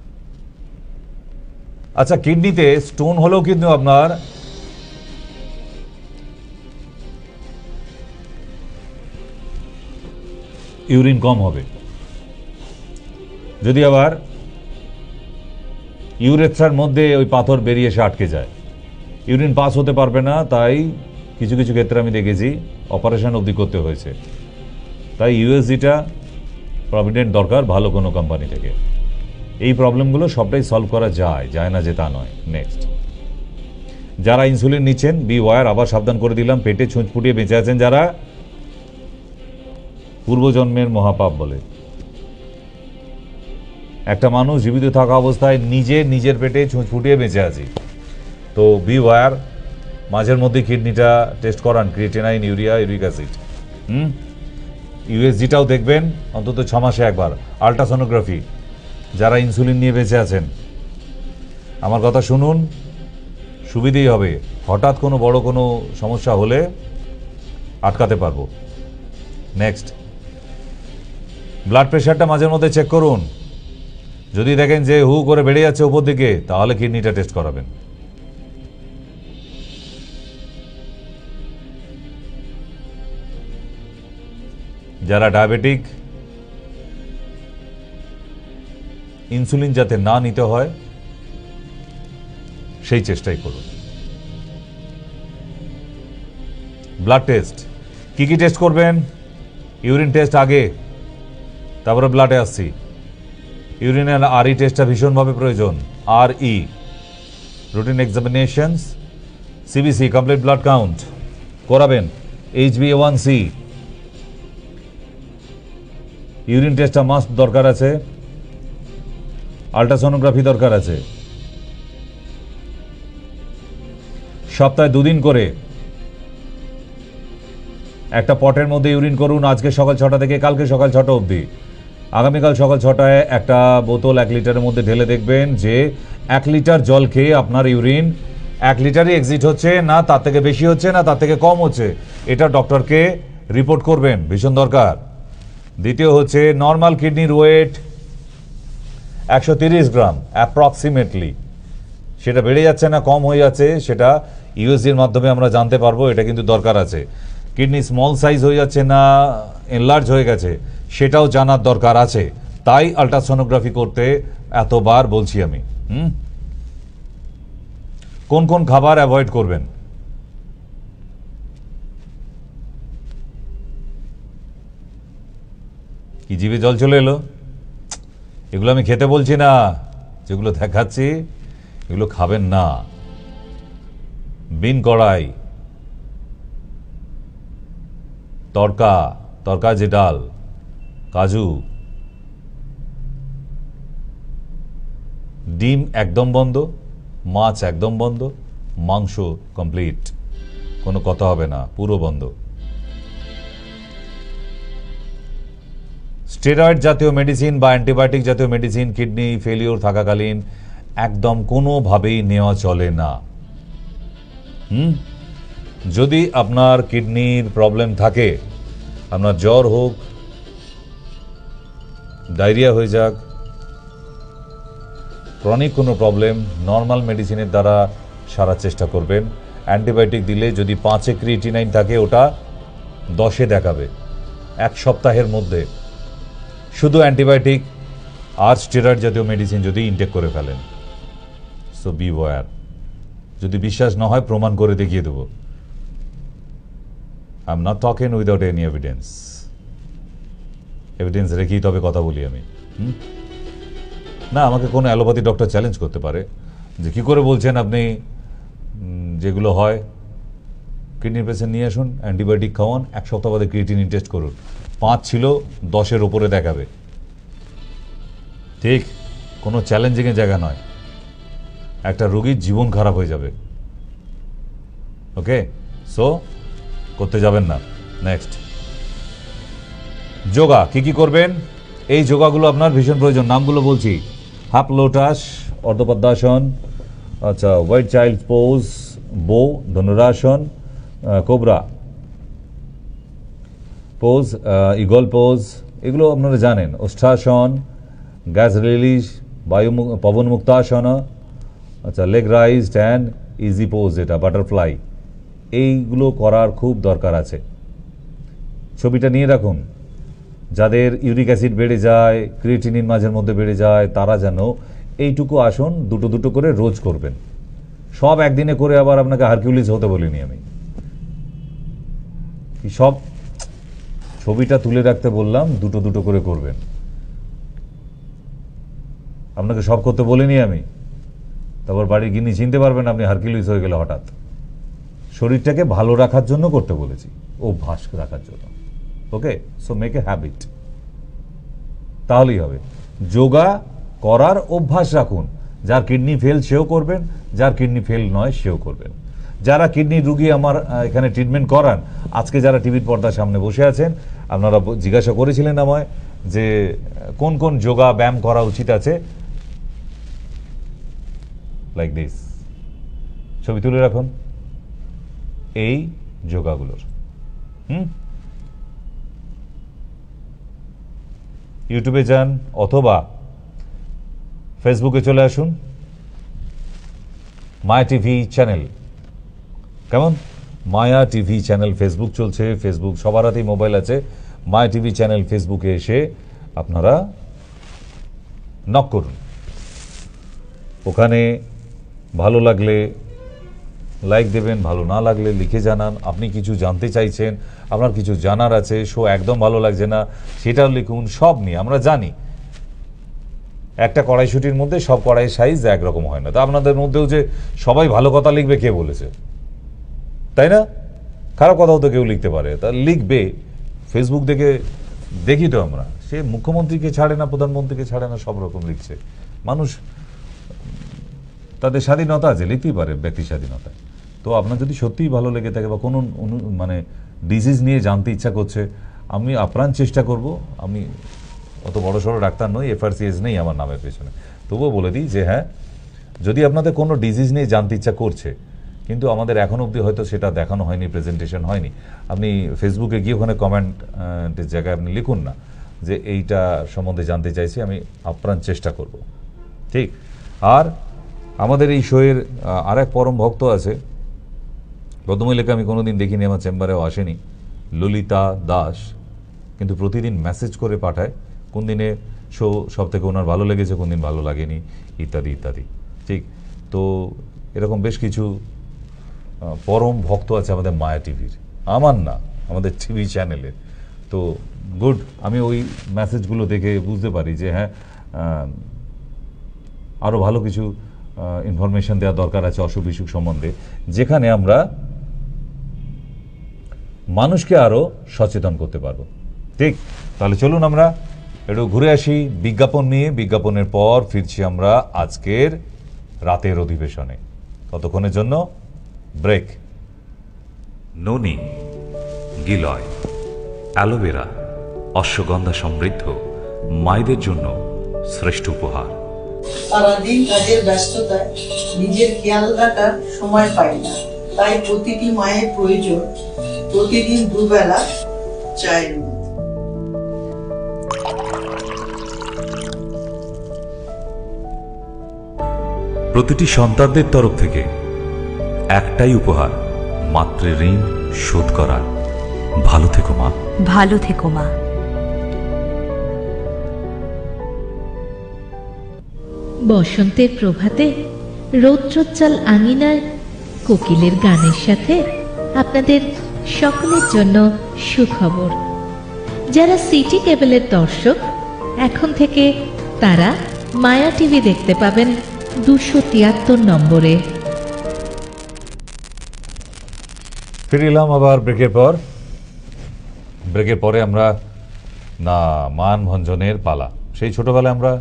আচ্ছা, কিডনিতে স্টোন হলেও কিন্তু আপনার ইউরিন কম হবে। যদি আবার ইউরেথ্রার মধ্যে ওই পাথর বেরিয়ে এসে আটকে যায়, ইউরিন পাস হতে পারবে না। তাই কিছু কিছু ক্ষেত্রে আমি দেখেছি অপারেশন অবধি করতে হয়েছে। তাই ইউএসজিটা প্রভিডেন্ট দরকার ভালো কোনো কোম্পানি থেকে। এই প্রবলেমগুলো সবটাই সলভ করা যায় না যে তা নয়। নেক্সট, যারা ইনসুলিন নিচ্ছেন বি ওয়্যার। আবার সাবধান করে দিলাম, পেটে ছুঁচ ফুটিয়ে বেঁচে আছেন যারা, পূর্বজন্মের মহাপাপ বলে। একটা মানুষ জীবিত থাকা অবস্থায় নিজের পেটে ছুঁচ ফুটিয়ে বেঁচে আছি। তো বি ওয়্যার, মাঝের মধ্যে কিডনিটা টেস্ট করান, ক্রিয়েটিনাইন, ইউরিয়া, ইউরিক অ্যাসিড। ইউএসজিটাও দেখবেন অন্তত 6 মাসে একবার। আল্ট্রাসোনোগ্রাফি, যারা ইনসুলিন নিয়ে বেঁচে আছেন আমার কথা শুনুন, সুবিধেই হবে। হঠাৎ কোনো বড় কোনো সমস্যা হলে আটকাতে পারবো। নেক্সট, ব্লাড প্রেশারটা মাঝের মধ্যে চেক করুন। যদি দেখেন যে হু করে বেড়ে যাচ্ছে উপর দিকে, তাহলে কিডনিটা টেস্ট করাবেন। যারা ডায়াবেটিক, ইনসুলিন যাতে না নিতে হয় সেই চেষ্টাই করুন। ব্লাড টেস্ট, কি কি টেস্ট করবেন? ইউরিন টেস্ট আগে, তারপরে ব্লাডে আসছি। ইউরিনের আরই টেস্টটা ভীষণভাবে প্রয়োজন। আরই, routine examinations, CBC, complete blood count করাবেন। HbA1c, ইউরিন টেস্টটা মাস্ট দরকার আছে। আল্ট্রাসোনোগ্রাফি দরকার আছে। সপ্তাহে 2 দিন করে একটা পটের মধ্যে ইউরিন করুন। আজকে সকাল 6টা থেকে কালকে সকাল 6টা অবধি। আগামীকাল সকাল 6টায় একটা বোতল 1 লিটারের মধ্যে ঢেলে দেখবেন যে 1 লিটার জল খেয়ে আপনার ইউরিন 1 লিটারই এক্সিট হচ্ছে না, তার থেকে বেশি হচ্ছে না, তার থেকে কম হচ্ছে। এটা ডক্টরকে রিপোর্ট করবেন, ভীষণ দরকার। দ্বিতীয় হচ্ছে নর্মাল কিডনির ওয়েট 130 গ্রাম অ্যাপ্রক্সিমেটলি। সেটা বেড়ে যাচ্ছে না কম হয়ে যাচ্ছে, সেটা ইউএসজির মাধ্যমে আমরা জানতে পারবো। এটা কিন্তু দরকার আছে। কিডনি স্মল সাইজ হয়ে যাচ্ছে না এনলার্জ হয়ে গেছে, সেটাও জানার দরকার আছে। তাই আল্ট্রাসোনোগ্রাফি করতে এতবার বলছি আমি। কোন কোন খাবার অ্যাভয়েড করবেন? কি জিভে জল চলে এলো? এগুলো আমি খেতে বলছি না, যেগুলো দেখাচ্ছি এগুলো খাবেন না। বিন কড়াই, তড়কা যে ডাল, কাজু, ডিম একদম বন্ধ, মাছ একদম বন্ধ, মাংস কমপ্লিট, কোনো কথা হবে না, পুরো বন্ধ। স্টেরয়েড জাতীয় মেডিসিন বা অ্যান্টিবায়োটিক জাতীয় মেডিসিন কিডনি ফেলিওর থাকাকালীন একদম কোনোভাবেই নেওয়া চলে না। যদি আপনার কিডনির প্রবলেম থাকে, আপনার জ্বর হোক, ডায়রিয়া হয়ে যাক, ক্রনিক কোনো প্রবলেম, নর্মাল মেডিসিনের দ্বারা সারার চেষ্টা করবেন। অ্যান্টিবায়োটিক দিলে যদি 5-এ ক্রিয়েটিনাইন থাকে, ওটা 10-এ দেখাবে 1 সপ্তাহের মধ্যে। শুধু অ্যান্টিবায়োটিক আর স্টেরয়েড জাতীয় মেডিসিন যদি ইনটেক করে ফেলেন, সো বি ওয়্যার। যদি বিশ্বাস না হয় প্রমাণ করে দেখিয়ে দেবো। I am not talking without any evidence. Evidence রেখেই তবে কথা বলি আমি। না, আমাকে কোনো অ্যালোপ্যাথি ডক্টর চ্যালেঞ্জ করতে পারে যে কী করে বলছেন আপনি, যেগুলো হয় কিডনির পেশেন্ট নিয়ে আসুন, অ্যান্টিবায়োটিক খাওয়ান, 1 সপ্তাহ বাদে ক্রিয়েটিনিন টেস্ট করুন, 5 ছিল 10-এর ওপরে দেখাবে। ঠিক, কোনো চ্যালেঞ্জিংয়ের জায়গা নয়। একটা রোগীর জীবন খারাপ হয়ে যাবে। ওকে, সো করতে যাবেন না। নেক্সট, যোগা কি কি করবেন? এই যোগাগুলো আপনার ভীষণ প্রয়োজন। নামগুলো বলছি: হাফ লোটাস, অর্ধপদ্মাসন, আচ্ছা, হোয়াইট চাইল্ড পোজ, বো, ধনুরাসন, কোবরা পোজ, ইগল পোজ, এগুলো আপনারা জানেন। ওষ্ঠাসন, গ্যাস রিলিজ, পবন মুক্তাসন, আচ্ছা, leg raised and easy pose, এটা বাটারফ্লাই। এইগুলো করার খুব দরকার আছে। ছবিটা নিয়ে রাখুন। যাদের ইউরিক অ্যাসিড বেড়ে যায়, ক্রিয়েটিনিন মাঝের মধ্যে বেড়ে যায়, তারা যেন এইটুকু আসন দুটো দুটো করে রোজ করবেন। সব একদিনে করে আবার আপনাকে হারকিউলিস হতে বলিনি আমি। সব ছবিটা তুলে রাখতে বললাম, দুটো দুটো করে করবেন। আপনাকে সব করতে বলিনি আমি। তারপর বাড়ির গিনি চিনতে পারবেন আপনি হারকিউলিস হয়ে গেলে হঠাৎ। শরীরটাকে ভালো রাখার জন্য করতে বলেছি, অভ্যাস রাখার জন্য। Okay, so make a habit, তাহলেই হবে। যোগা করার অভ্যাস রাখুন। যার কিডনি ফেল সেও করবেন, যার কিডনি ফেল নয় সেও করবেন। যারা কিডনির রুগী আমার এখানে ট্রিটমেন্ট করান, আজকে যারা টিভির পর্দার সামনে বসে আছেন, আপনারা জিজ্ঞাসা করেছিলেন আমায় যে কোন কোন যোগা ব্যায়াম করা উচিত আছে। লাইক দিস, ছবি তুলে রাখুন এই যোগাগুলোর। ইউটিউবে যান অথবা ফেসবুকে চলে আসুন, মায়া টিভি চ্যানেল। কেমন? মায়া টিভি চ্যানেল ফেসবুক চলছে। ফেসবুক সবার হাতেই মোবাইল আছে। মায়া টিভি চ্যানেল ফেসবুকে এসে আপনারা নক করুন। ওখানে ভালো লাগলে লাইক দেবেন, ভালো না লাগলে লিখে জানান। আপনি কিছু জানতে চাইছেন, আপনার কিছু জানার আছে, শো একদম ভালো লাগছে না, সেটাও লিখুন। সব নিয়ে আমরা জানি একটা কড়াইশুটির মধ্যে সব কড়াইয়ের সাইজ একরকম হয় না। তা আপনাদের মধ্যেও যে সবাই ভালো কথা লিখবে কে বলেছে? তাই না? খারাপ কথাও তো কেউ লিখতে পারে, তা লিখবে। ফেসবুক দেখি তো আমরা, সে মুখ্যমন্ত্রীকে ছাড়ে না, প্রধানমন্ত্রীকে ছাড়ে না, সব রকম লিখছে মানুষ। তাদের স্বাধীনতা আছে, লিখতেই পারে, ব্যক্তি স্বাধীনতা। তো আপনার যদি সত্যিই ভালো লেগে থাকে বা কোনো মানে ডিজিজ নিয়ে জানতে ইচ্ছা করছে, আমি আপ্রাণ চেষ্টা করব। আমি অত বড় সড়ো ডাক্তার নই, FRCS নেই আমার নামের পেছনে, তবুও বলে দিই যে হ্যাঁ, যদি আপনাদের কোনো ডিজিজ নিয়ে জানতে ইচ্ছা করছে, কিন্তু আমাদের এখন অবধি হয়তো সেটা দেখানো হয়নি, প্রেজেন্টেশন হয়নি, আপনি ফেসবুকে গিয়ে ওখানে কমেন্টের জায়গায় আপনি লিখুন না যে এইটা সম্বন্ধে জানতে চাইছি, আমি আপ্রাণ চেষ্টা করব। ঠিক। আর আমাদের এই শোয়ের আর এক পরম ভক্ত আছে, ভদ্রমহিলাকে আমি কোনোদিন দেখিনি, আমার চেম্বারেও আসেনি, ললিতা দাস, কিন্তু প্রতিদিন মেসেজ করে পাঠায় কোন দিনে শো সব থেকে ওনার ভালো লেগেছে, কোন দিন ভালো লাগেনি, ইত্যাদি ইত্যাদি। ঠিক। তো এরকম বেশ কিছু পরম ভক্ত আছে আমাদের মায়া টিভির, আমার না, আমাদের টিভি চ্যানেলের। তো গুড, আমি ওই মেসেজগুলো দেখে বুঝতে পারি যে হ্যাঁ, আরও ভালো কিছু ইনফরমেশন দেওয়া দরকার আছে অসুখ বিসুখ সম্বন্ধে, যেখানে আমরা মানুষকে আরও সচেতন করতে পারবো। ঠিক। তাহলে চলুন আমরা একটু ঘুরে আসি বিজ্ঞাপন নিয়ে। বিজ্ঞাপনের পর ফিরছি আমরা আজকের রাতের অধিবেশনে। ততক্ষণের জন্য ব্রেক। ননি, গিলয়, অ্যালোভেরা, অশ্বগন্ধা সমৃদ্ধ মায়েদের জন্য শ্রেষ্ঠ উপহার। সারাদিন কাজের ব্যস্ততায় নিজের খেয়াল রাখার সময় পাই না, তাই প্রতিটি মায়ের প্রয়োজন প্রতিদিন দুবেলা চায়ের মতো। প্রতিটি সন্তানদের তরফ থেকে একটাই উপহার, মাতৃ ঋণ শোধ করার। ভালো থেকো মা। ভালো থেকো মা। বসন্তের প্রভাতে রৌদ্রোজ্জ্বল আঙিনায় কোকিলের গানের সাথে আপনাদের সকলের জন্য সুখবর। যারা সিটি কেবলের দর্শক, এখন থেকে তারা মায়া টিভি দেখতে পাবেন 273 নম্বরে। ফিরে এলাম আবার ব্রেকের পর। ব্রেকের পরে আমরা না মানভঞ্জনের পালা। সেই ছোটবেলায় আমরা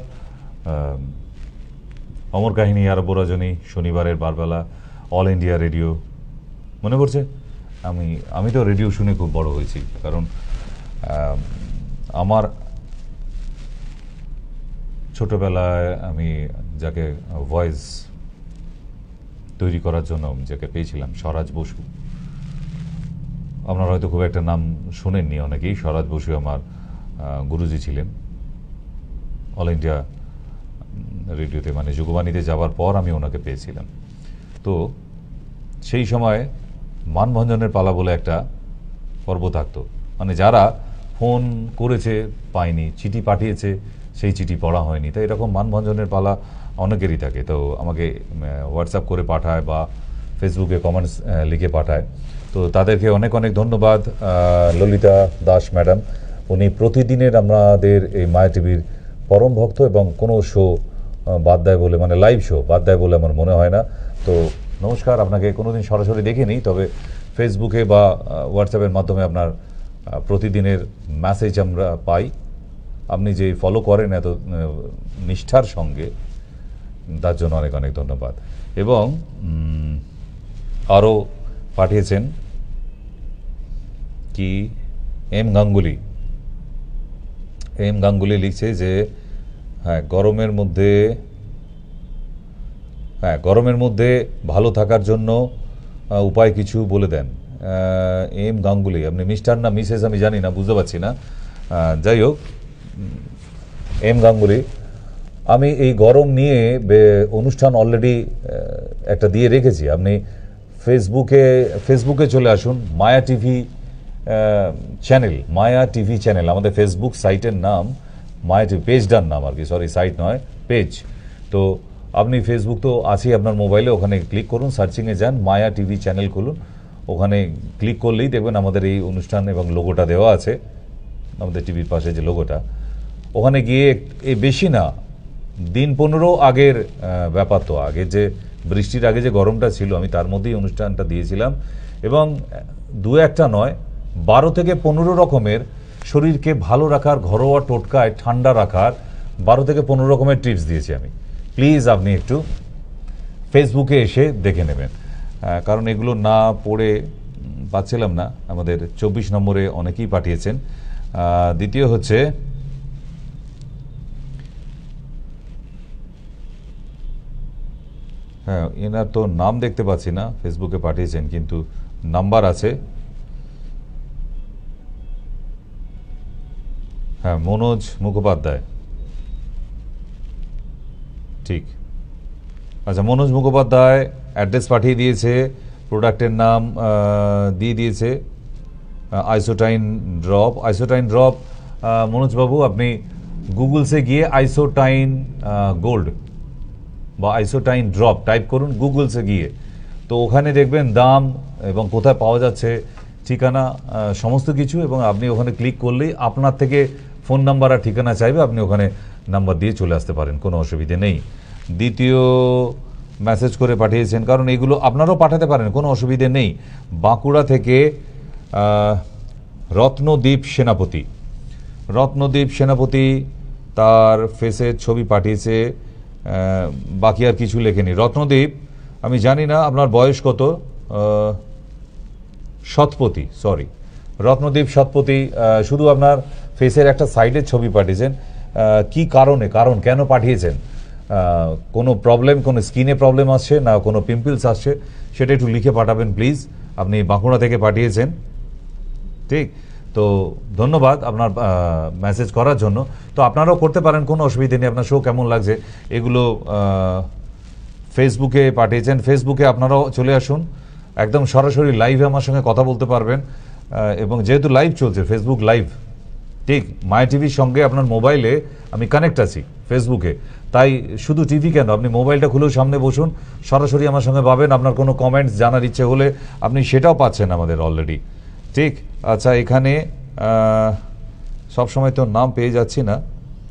অমর কাহিনী, আরব্য রজনী, শনিবারের বারবেলা, অল ইন্ডিয়া রেডিও, মনে পড়ছে? আমি তো রেডিও শুনে খুব বড় হয়েছি, কারণ আমার ছোটবেলায় আমি যাকে ভয়েস তৈরি করার জন্য যাকে পেয়েছিলাম, স্বরাজ বসু। আপনারা হয়তো খুব একটা নাম শোনেননি অনেকেই। স্বরাজ বসু আমার গুরুজি ছিলেন। অল ইন্ডিয়া রেডিওতে, মানে যুগবাণীতে যাওয়ার পর আমি ওনাকে পেয়েছিলাম। তো সেই সময় মানভঞ্জনের পালা বলে একটা পর্ব থাকতো, মানে যারা ফোন করেছে পায়নি, চিঠি পাঠিয়েছে সেই চিঠি পড়া হয়নি, তাই এরকম মানভঞ্জনের পালা অনেকেরই থাকে। তো আমাকে হোয়াটসঅ্যাপ করে পাঠায় বা ফেসবুকে কমেন্টস লিখে পাঠায়। তো তাদেরকে অনেক অনেক ধন্যবাদ। ললিতা দাস ম্যাডাম, উনি প্রতিদিনের আমাদের এই মায়া টিভির পরম ভক্ত এবং কোনো শো বাদ দেয় বলে, মানে লাইভ শো বাদ দেয় বলে আমার মনে হয় না। তো নমস্কার, আপনাকে কোনোদিন সরাসরি দেখিনি, তবে ফেসবুকে বা হোয়াটসঅ্যাপের মাধ্যমে আপনার প্রতিদিনের মেসেজ আমরা পাই। আপনি যে ফলো করেন এত নিষ্ঠার সঙ্গে, তার জন্য অনেক অনেক ধন্যবাদ। এবং আরও পাঠিয়েছেন কি এম গাঙ্গুলি লিখছে যে হ্যাঁ, গরমের মধ্যে ভালো থাকার জন্য উপায় কিছু বলে দেন। এম গাঙ্গুলি, আপনি মিস্টার না মিসেস আমি জানি না, বুঝতে পারছি না। যাই হোক, এম গাঙ্গুলি, আমি এই গরম নিয়ে অনুষ্ঠান অলরেডি একটা দিয়ে রেখেছি। আপনি ফেসবুকে চলে আসুন, Maya TV channel, Maya TV channel, আমাদের ফেসবুক সাইটের নাম মায়া টিভি, পেজটার নাম আর কি, সরি সাইট নয়, পেজ। তো আপনি ফেসবুক তো আছেই আপনার মোবাইলে, ওখানে ক্লিক করুন, সার্চিংয়ে যান, মায়া টিভি চ্যানেল খুলুন, ওখানে ক্লিক করলেই দেখবেন আমাদের এই অনুষ্ঠান এবং লোগোটা দেওয়া আছে, আমাদের টিভির পাশে যে লোগোটা। ওখানে গিয়ে এই বেশি না, দিন 15 আগের ব্যাপার, তো আগে যে বৃষ্টির আগে যে গরমটা ছিল, আমি তার মধ্যেই অনুষ্ঠানটা দিয়েছিলাম এবং 2-1টা নয়, 12 থেকে 15 রকমের শরীরকে ভালো রাখার, ঘরোয়া টোটকায় ঠান্ডা রাখার 12 থেকে 15 রকমের টিপস দিয়েছি আমি। প্লিজ আপনি একটু ফেসবুকে এসে দেখে নেবেন, কারণ এগুলো না পড়ে পাচ্ছিলাম না। আমাদের 24 নম্বরে অনেকেই পাঠিয়েছেন। দ্বিতীয় হচ্ছে হ্যাঁ, এনার তো নাম দেখতে পাচ্ছি না, ফেসবুকে পাঠিয়েছেন কিন্তু নাম্বার আছে। হ্যাঁ, মনোজ মুখোপাধ্যায়, ঠিক। আচ্ছা, মনোজ মুখোপাধ্যায় অ্যাড্রেস পাঠিয়ে দিয়েছে, প্রোডাক্টের নাম দিয়ে দিয়েছে, আইসোটাইন ড্রপ। মনোজবাবু, আপনি গুগলসে গিয়ে আইসোটাইন গোল্ড বা আইসোটাইন ড্রপ টাইপ করুন গুগলসে গিয়ে, তো ওখানে দেখবেন দাম এবং কোথায় পাওয়া যাচ্ছে, ঠিকানা, সমস্ত কিছু, এবং আপনি ওখানে ক্লিক করলেই আপনার থেকে ফোন নাম্বার আর ঠিকানা চাইবে, আপনি ওখানে নাম্বার দিয়ে চলে আসতে পারেন, কোনো অসুবিধে নেই। দ্বিতীয় মেসেজ করে পাঠিয়েছেন, কারণ এগুলো আপনারাও পাঠাতে পারেন, কোনো অসুবিধে নেই। বাঁকুড়া থেকে রত্নদীপ সেনাপতি তার ফেসের ছবি পাঠিয়েছে, বাকি আর কিছু লেখেনি। রত্নদীপ, আমি জানি না আপনার বয়স কত, রত্নদীপ শতপথী, শুধু আপনার ফেসের একটা সাইডের ছবি পাঠিয়েছেন। কি কারণ কেন পাঠিয়েছেন কোনো প্রবলেম, কোনো স্কিনে প্রবলেম আসছে না কোনো পিম্পলস আসছে, সেটা একটু লিখে পাঠাবেন প্লিজ। আপনি বাঁকুড়া থেকে পাঠিয়েছেন, ঠিক তো ধন্যবাদ আপনার মেসেজ করার জন্য। তো আপনারাও করতে পারেন, কোনো অসুবিধা নেই। আপনার শো কেমন লাগছে এগুলো ফেসবুকে পাঠিয়েছেন, ফেসবুকে আপনারাও চলে আসুন, একদম সরাসরি লাইভে আমার সঙ্গে কথা বলতে পারবেন। এবং যেহেতু লাইভ চলছে, ফেসবুক লাইভ, ঠিক মাই টিভির সঙ্গে আপনার মোবাইলে আমি কানেক্ট আছি ফেসবুকে, তাই শুধু টিভি কেন, আপনি মোবাইলটা খুলেও সামনে বসুন, সরাসরি আমার সঙ্গে পাবেন। আপনার কোনো কমেন্টস জানার ইচ্ছে হলে আপনি সেটাও পাচ্ছেন আমাদের অলরেডি, ঠিক। আচ্ছা, এখানে সব সময় তো নাম পেয়ে যাচ্ছি না।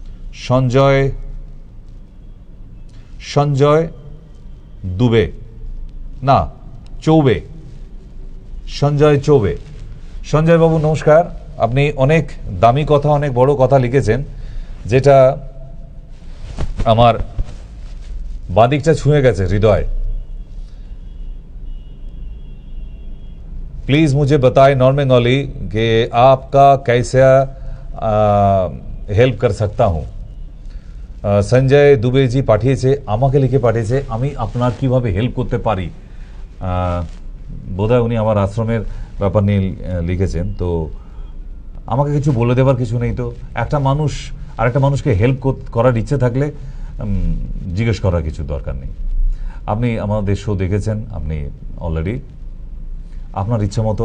সঞ্জয় দুবে, না চৌবে, সঞ্জয় চৌবে। সঞ্জয় বাবু নমস্কার। আপনি অনেক দামি কথা, অনেক বড় কথা লিখেছেন, যেটা আমার বাদিকটা ছুঁয়ে গেছে হৃদয়। प्लीज़ मुझे बताएं नॉर्मली कि आपका कैसा হেল্প कर सकता हूँ। সঞ্জয় দুবেজি পাঠিয়েছে, আমাকে লিখে পাঠিয়েছে আমি আপনার কিভাবে হেল্প করতে পারি। বোধহয় উনি আমার আশ্রমের ব্যাপার নিয়ে লিখেছেন। তো আমাকে কিছু বলে দেবার কিছু নেই। তো একটা মানুষ আরেকটা মানুষকে হেল্প করার ইচ্ছে থাকলে জিজ্ঞেস করার কিছু দরকার নেই। আপনি আমাদের শো দেখেছেন, আপনি অলরেডি আপনার ইচ্ছে মতো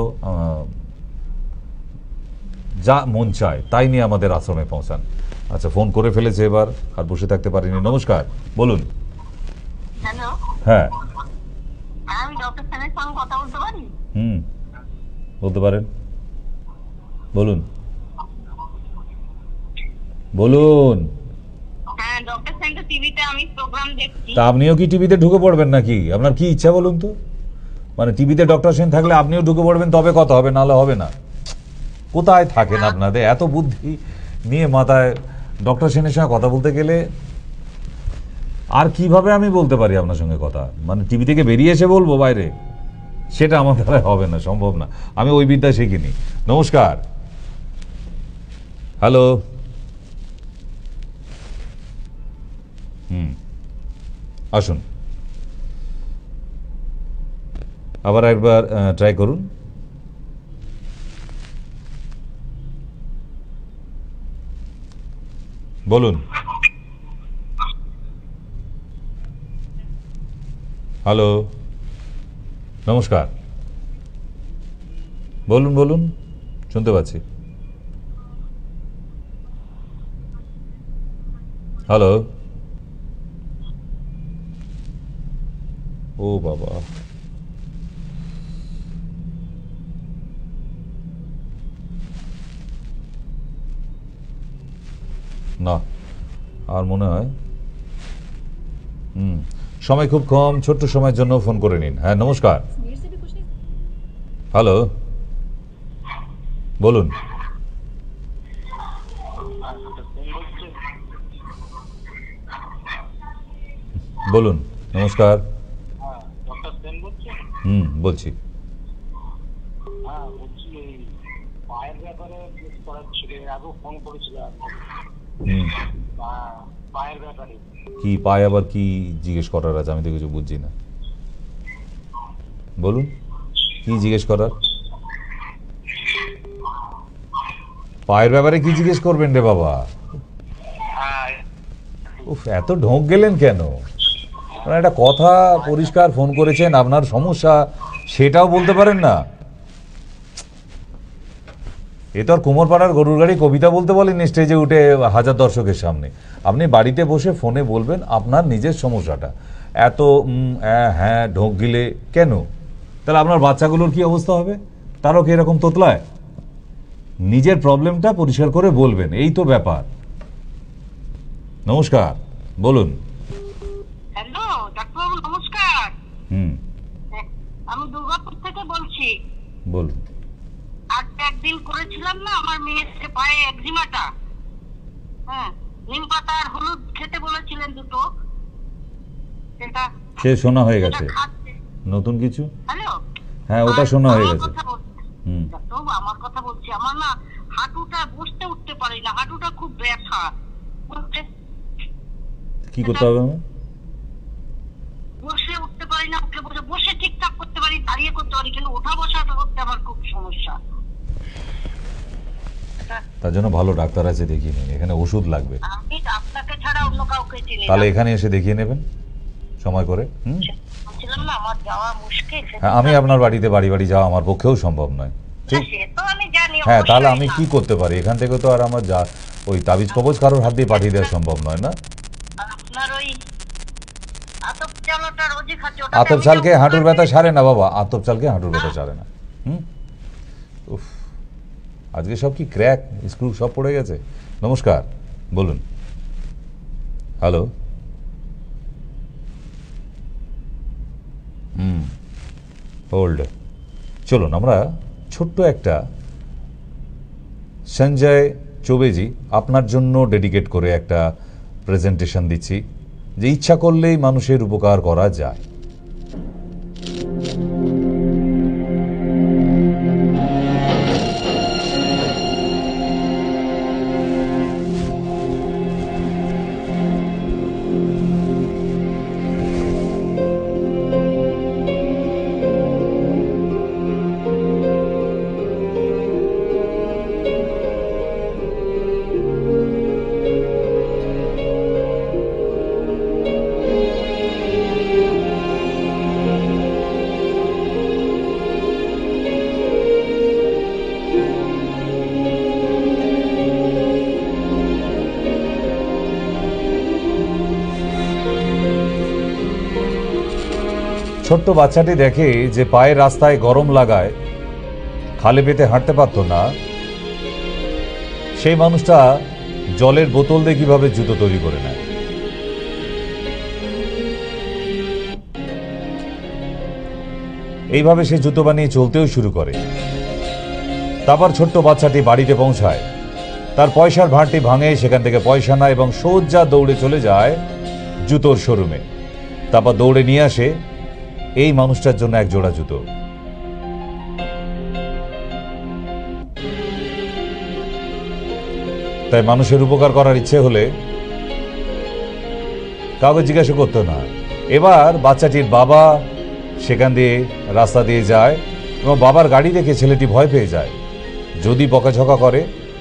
যা মন চায় তাই নিয়ে আমাদের আশ্রমে পৌঁছান। আচ্ছা, ফোন করে ফেলেছে এবার, আর বসে থাকতে পারিনি। নমস্কার, বলুন। হ্যালো, হ্যাঁ, আমি ডক্টর সেনের সঙ্গে কথা বলতে পারি? বলতে পারেন, বলুন বলুন। হ্যাঁ, ডক্টর সেনের টিভিতে আমি প্রোগ্রাম দেখছি। তা আপনিও কি টিভিতে ঢুকে পড়বেন নাকি? আপনার কি ইচ্ছা বলুন তো? মানে টিভিতে ডক্টর সেন থাকলে আপনিও ঢুকে পড়বেন, তবে কথা হবে, নাহলে হবে না। কোথায় থাকেন আপনাদের এত বুদ্ধি নিয়ে মাথায়? ডক্টর সেনের সঙ্গে কথা বলতে গেলে আর কিভাবে আমি বলতে পারি আপনার সঙ্গে কথা? মানে টিভি থেকে বেরিয়ে এসে বলবো বাইরে, সেটা আমার দ্বারা হবে না, সম্ভব না। আমি ওই বিদ্যা শিখিনি। নমস্কার, হ্যালো, আসুন, আবার একবার ট্রাই করুন। বলুন, হ্যালো, নমস্কার, বলুন বলুন, শুনতে পাচ্ছি। হ্যালো, ও বাবা, না, আর মনে হয় সময় খুব কম, ছোট্ট সময়ের জন্য ফোন করে নিন। হ্যাঁ, নমস্কার, হ্যালো, বলুন। বলুন, নমস্কার। ডক্টর সেন বলছেন? বলছি। হ্যাঁ, বলছি এই পায়ের ব্যাপারে করার ছিল, আগেও ফোন করেছিলাম। পায়ের ব্যাপারে কি পায়ে আবার কি জিজ্ঞেস করার আছে? আমি তো কিছু বুঝছি না। বলুন, কি জিজ্ঞেস করার? পায়ের ব্যাপারে কি জিজ্ঞেস করবেন রে বাবা? উফ, এত ঢোক গেলেন কেন? মানে একটা কথা পরিষ্কার ফোন করেছেন, আপনার সমস্যা সেটাও বলতে পারেন না। এ তো আর কুমোরপাড়ার গরুর গাড়ি কবিতা বলতে বলেন স্টেজে উঠে হাজার দর্শকের সামনে। আপনি বাড়িতে বসে ফোনে বলবেন আপনার নিজের সমস্যাটা। এত হ্যাঁ ঢোক গিলে কেন? তাহলে আপনার বাচ্চাগুলোর কি অবস্থা হবে? তারও কি এরকম তোতলায়? নিজের প্রবলেমটা পরিষ্কার করে বলবেন, এই তো ব্যাপার। নমস্কার, বলুন। হ্যালো, ডাক্তারবাবু নমস্কার। আমি দুর্গাপুর থেকে বলছি। বলুন। আজ একদিন করেছিলাম না আমার মেয়ের পায়ে একজিমাটা, হ্যাঁ, নিম পাতা আর হলুদ খেতে বলেছিলেন দুটো, সেটা সে শোনা হয়ে গেছে। নতুন কিছু? হ্যালো, হ্যাঁ, ওটা শোনা হয়ে গেছে। ডাক্তারবাবু আমার কথা বলছি, আমার না হাঁটুটা বসতে উঠতে পারি না, হাঁটুটা খুব ব্যথা। কি করতে হবে আমার? বসে উঠতে পারি না, উঠে বসে বসে ঠিকঠাক করতে পারি, দাঁড়িয়ে করতে পারি, কিন্তু ওঠা বসাটা করতে আমার খুব সমস্যা। তার জন্য ভালো ডাক্তার আছে, দেখিয়ে নিন। এখানে ওষুধ লাগবে, আমি আপনাকে ছাড়া অন্য কাউকে চিনি না। তাহলে এখানে এসে দেখিয়ে নেবেন সময় করে। বলছিলাম না আমার যাওয়া মুশকিল। হ্যাঁ, আমি আপনার বাড়িতে বাড়ি বাড়ি যাওয়া আমার পক্ষেও সম্ভব নয়। ঠিক, সে তো আমি জানি। হ্যাঁ, তাহলে অবশ্যই আমি না। কি করতে পারি? এখান থেকে তো আর আমার যা ওই তাবিজ কবজ কারোর হাত দিয়ে পাঠিয়ে দেওয়া সম্ভব নয় না। আপনার ওই আতপ চালটা রোজই খাচ্ছি, ওটা আতপ চালকে হাঁটুর ব্যথা সারে না বাবা, আতপ চালকে হাঁটুর ব্যথা সারে না। উফ, আজকে সব কি ক্র্যাক স্ক্রু সব পড়ে গেছে। নমস্কার, বলুন। Hello, hold. চলুন আমরা ছোট্ট একটা সঞ্জয় চৌবেজি আপনার জন্য ডেডিকেট করে একটা প্রেজেন্টেশন দিচ্ছি, যে ইচ্ছা করলেই মানুষের উপকার করা যায়। ছোট্ট বাচ্চাটি দেখে যে পায়ের রাস্তায় গরম লাগায় খালি পেটে হাঁটতে পারত না, সেই মানুষটা জলের বোতল দিয়ে কিভাবে জুতো তৈরি করে নেয়। এইভাবে সে জুতো বানিয়ে চলতেও শুরু করে। তারপর ছোট্ট বাচ্চাটি বাড়িতে পৌঁছায়, তার পয়সার ভাঁড়টি ভাঙে, সেখান থেকে পয়সা নেয় এবং সোজা দৌড়ে চলে যায় জুতোর শোরুমে। তারপর দৌড়ে নিয়ে আসে এই মানুষটার জন্য এক জোড়া জুতো। তাই মানুষের উপকার করার ইচ্ছে হলে কাউকে জিজ্ঞাসা করতো না। এবার বাচ্চাটির বাবা সেখান দিয়ে রাস্তা দিয়ে যায় এবং বাবার গাড়ি দেখে ছেলেটি ভয় পেয়ে যায়। যদি বকাঝকা করে,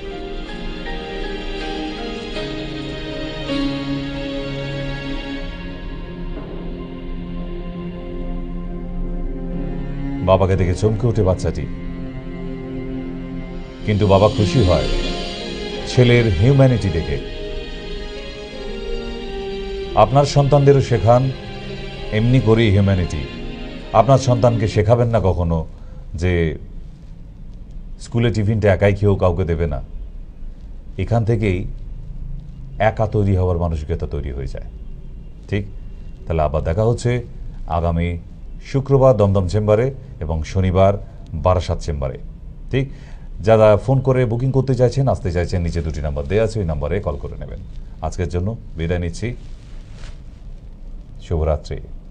বাবাকে দেখে চমকে ওঠে বাচ্চাটি, কিন্তু বাবা খুশি হয় ছেলের হিউম্যানিটি দেখে। আপনার সন্তানদেরও শেখান এমনি করেই হিউম্যানিটি। আপনার সন্তানকে শেখাবেন না কখনো যে স্কুলে টিফিনটা একাই খেয়েও কাউকে দেবে না। এখান থেকেই একা তৈরি হওয়ার মানসিকতা তৈরি হয়ে যায়। ঠিক, তাহলে আবার দেখা হচ্ছে আগামী শুক্রবার দমদম চেম্বারে এবং শনিবার বারাসাত চেম্বারে। ঠিক, যারা ফোন করে বুকিং করতে চাইছেন, আসতে চাইছেন, নিচে দুটি নাম্বার দেওয়া আছে, ওই নাম্বারে কল করে নেবেন। আজকের জন্য বিদায় নিচ্ছি, শুভরাত্রি।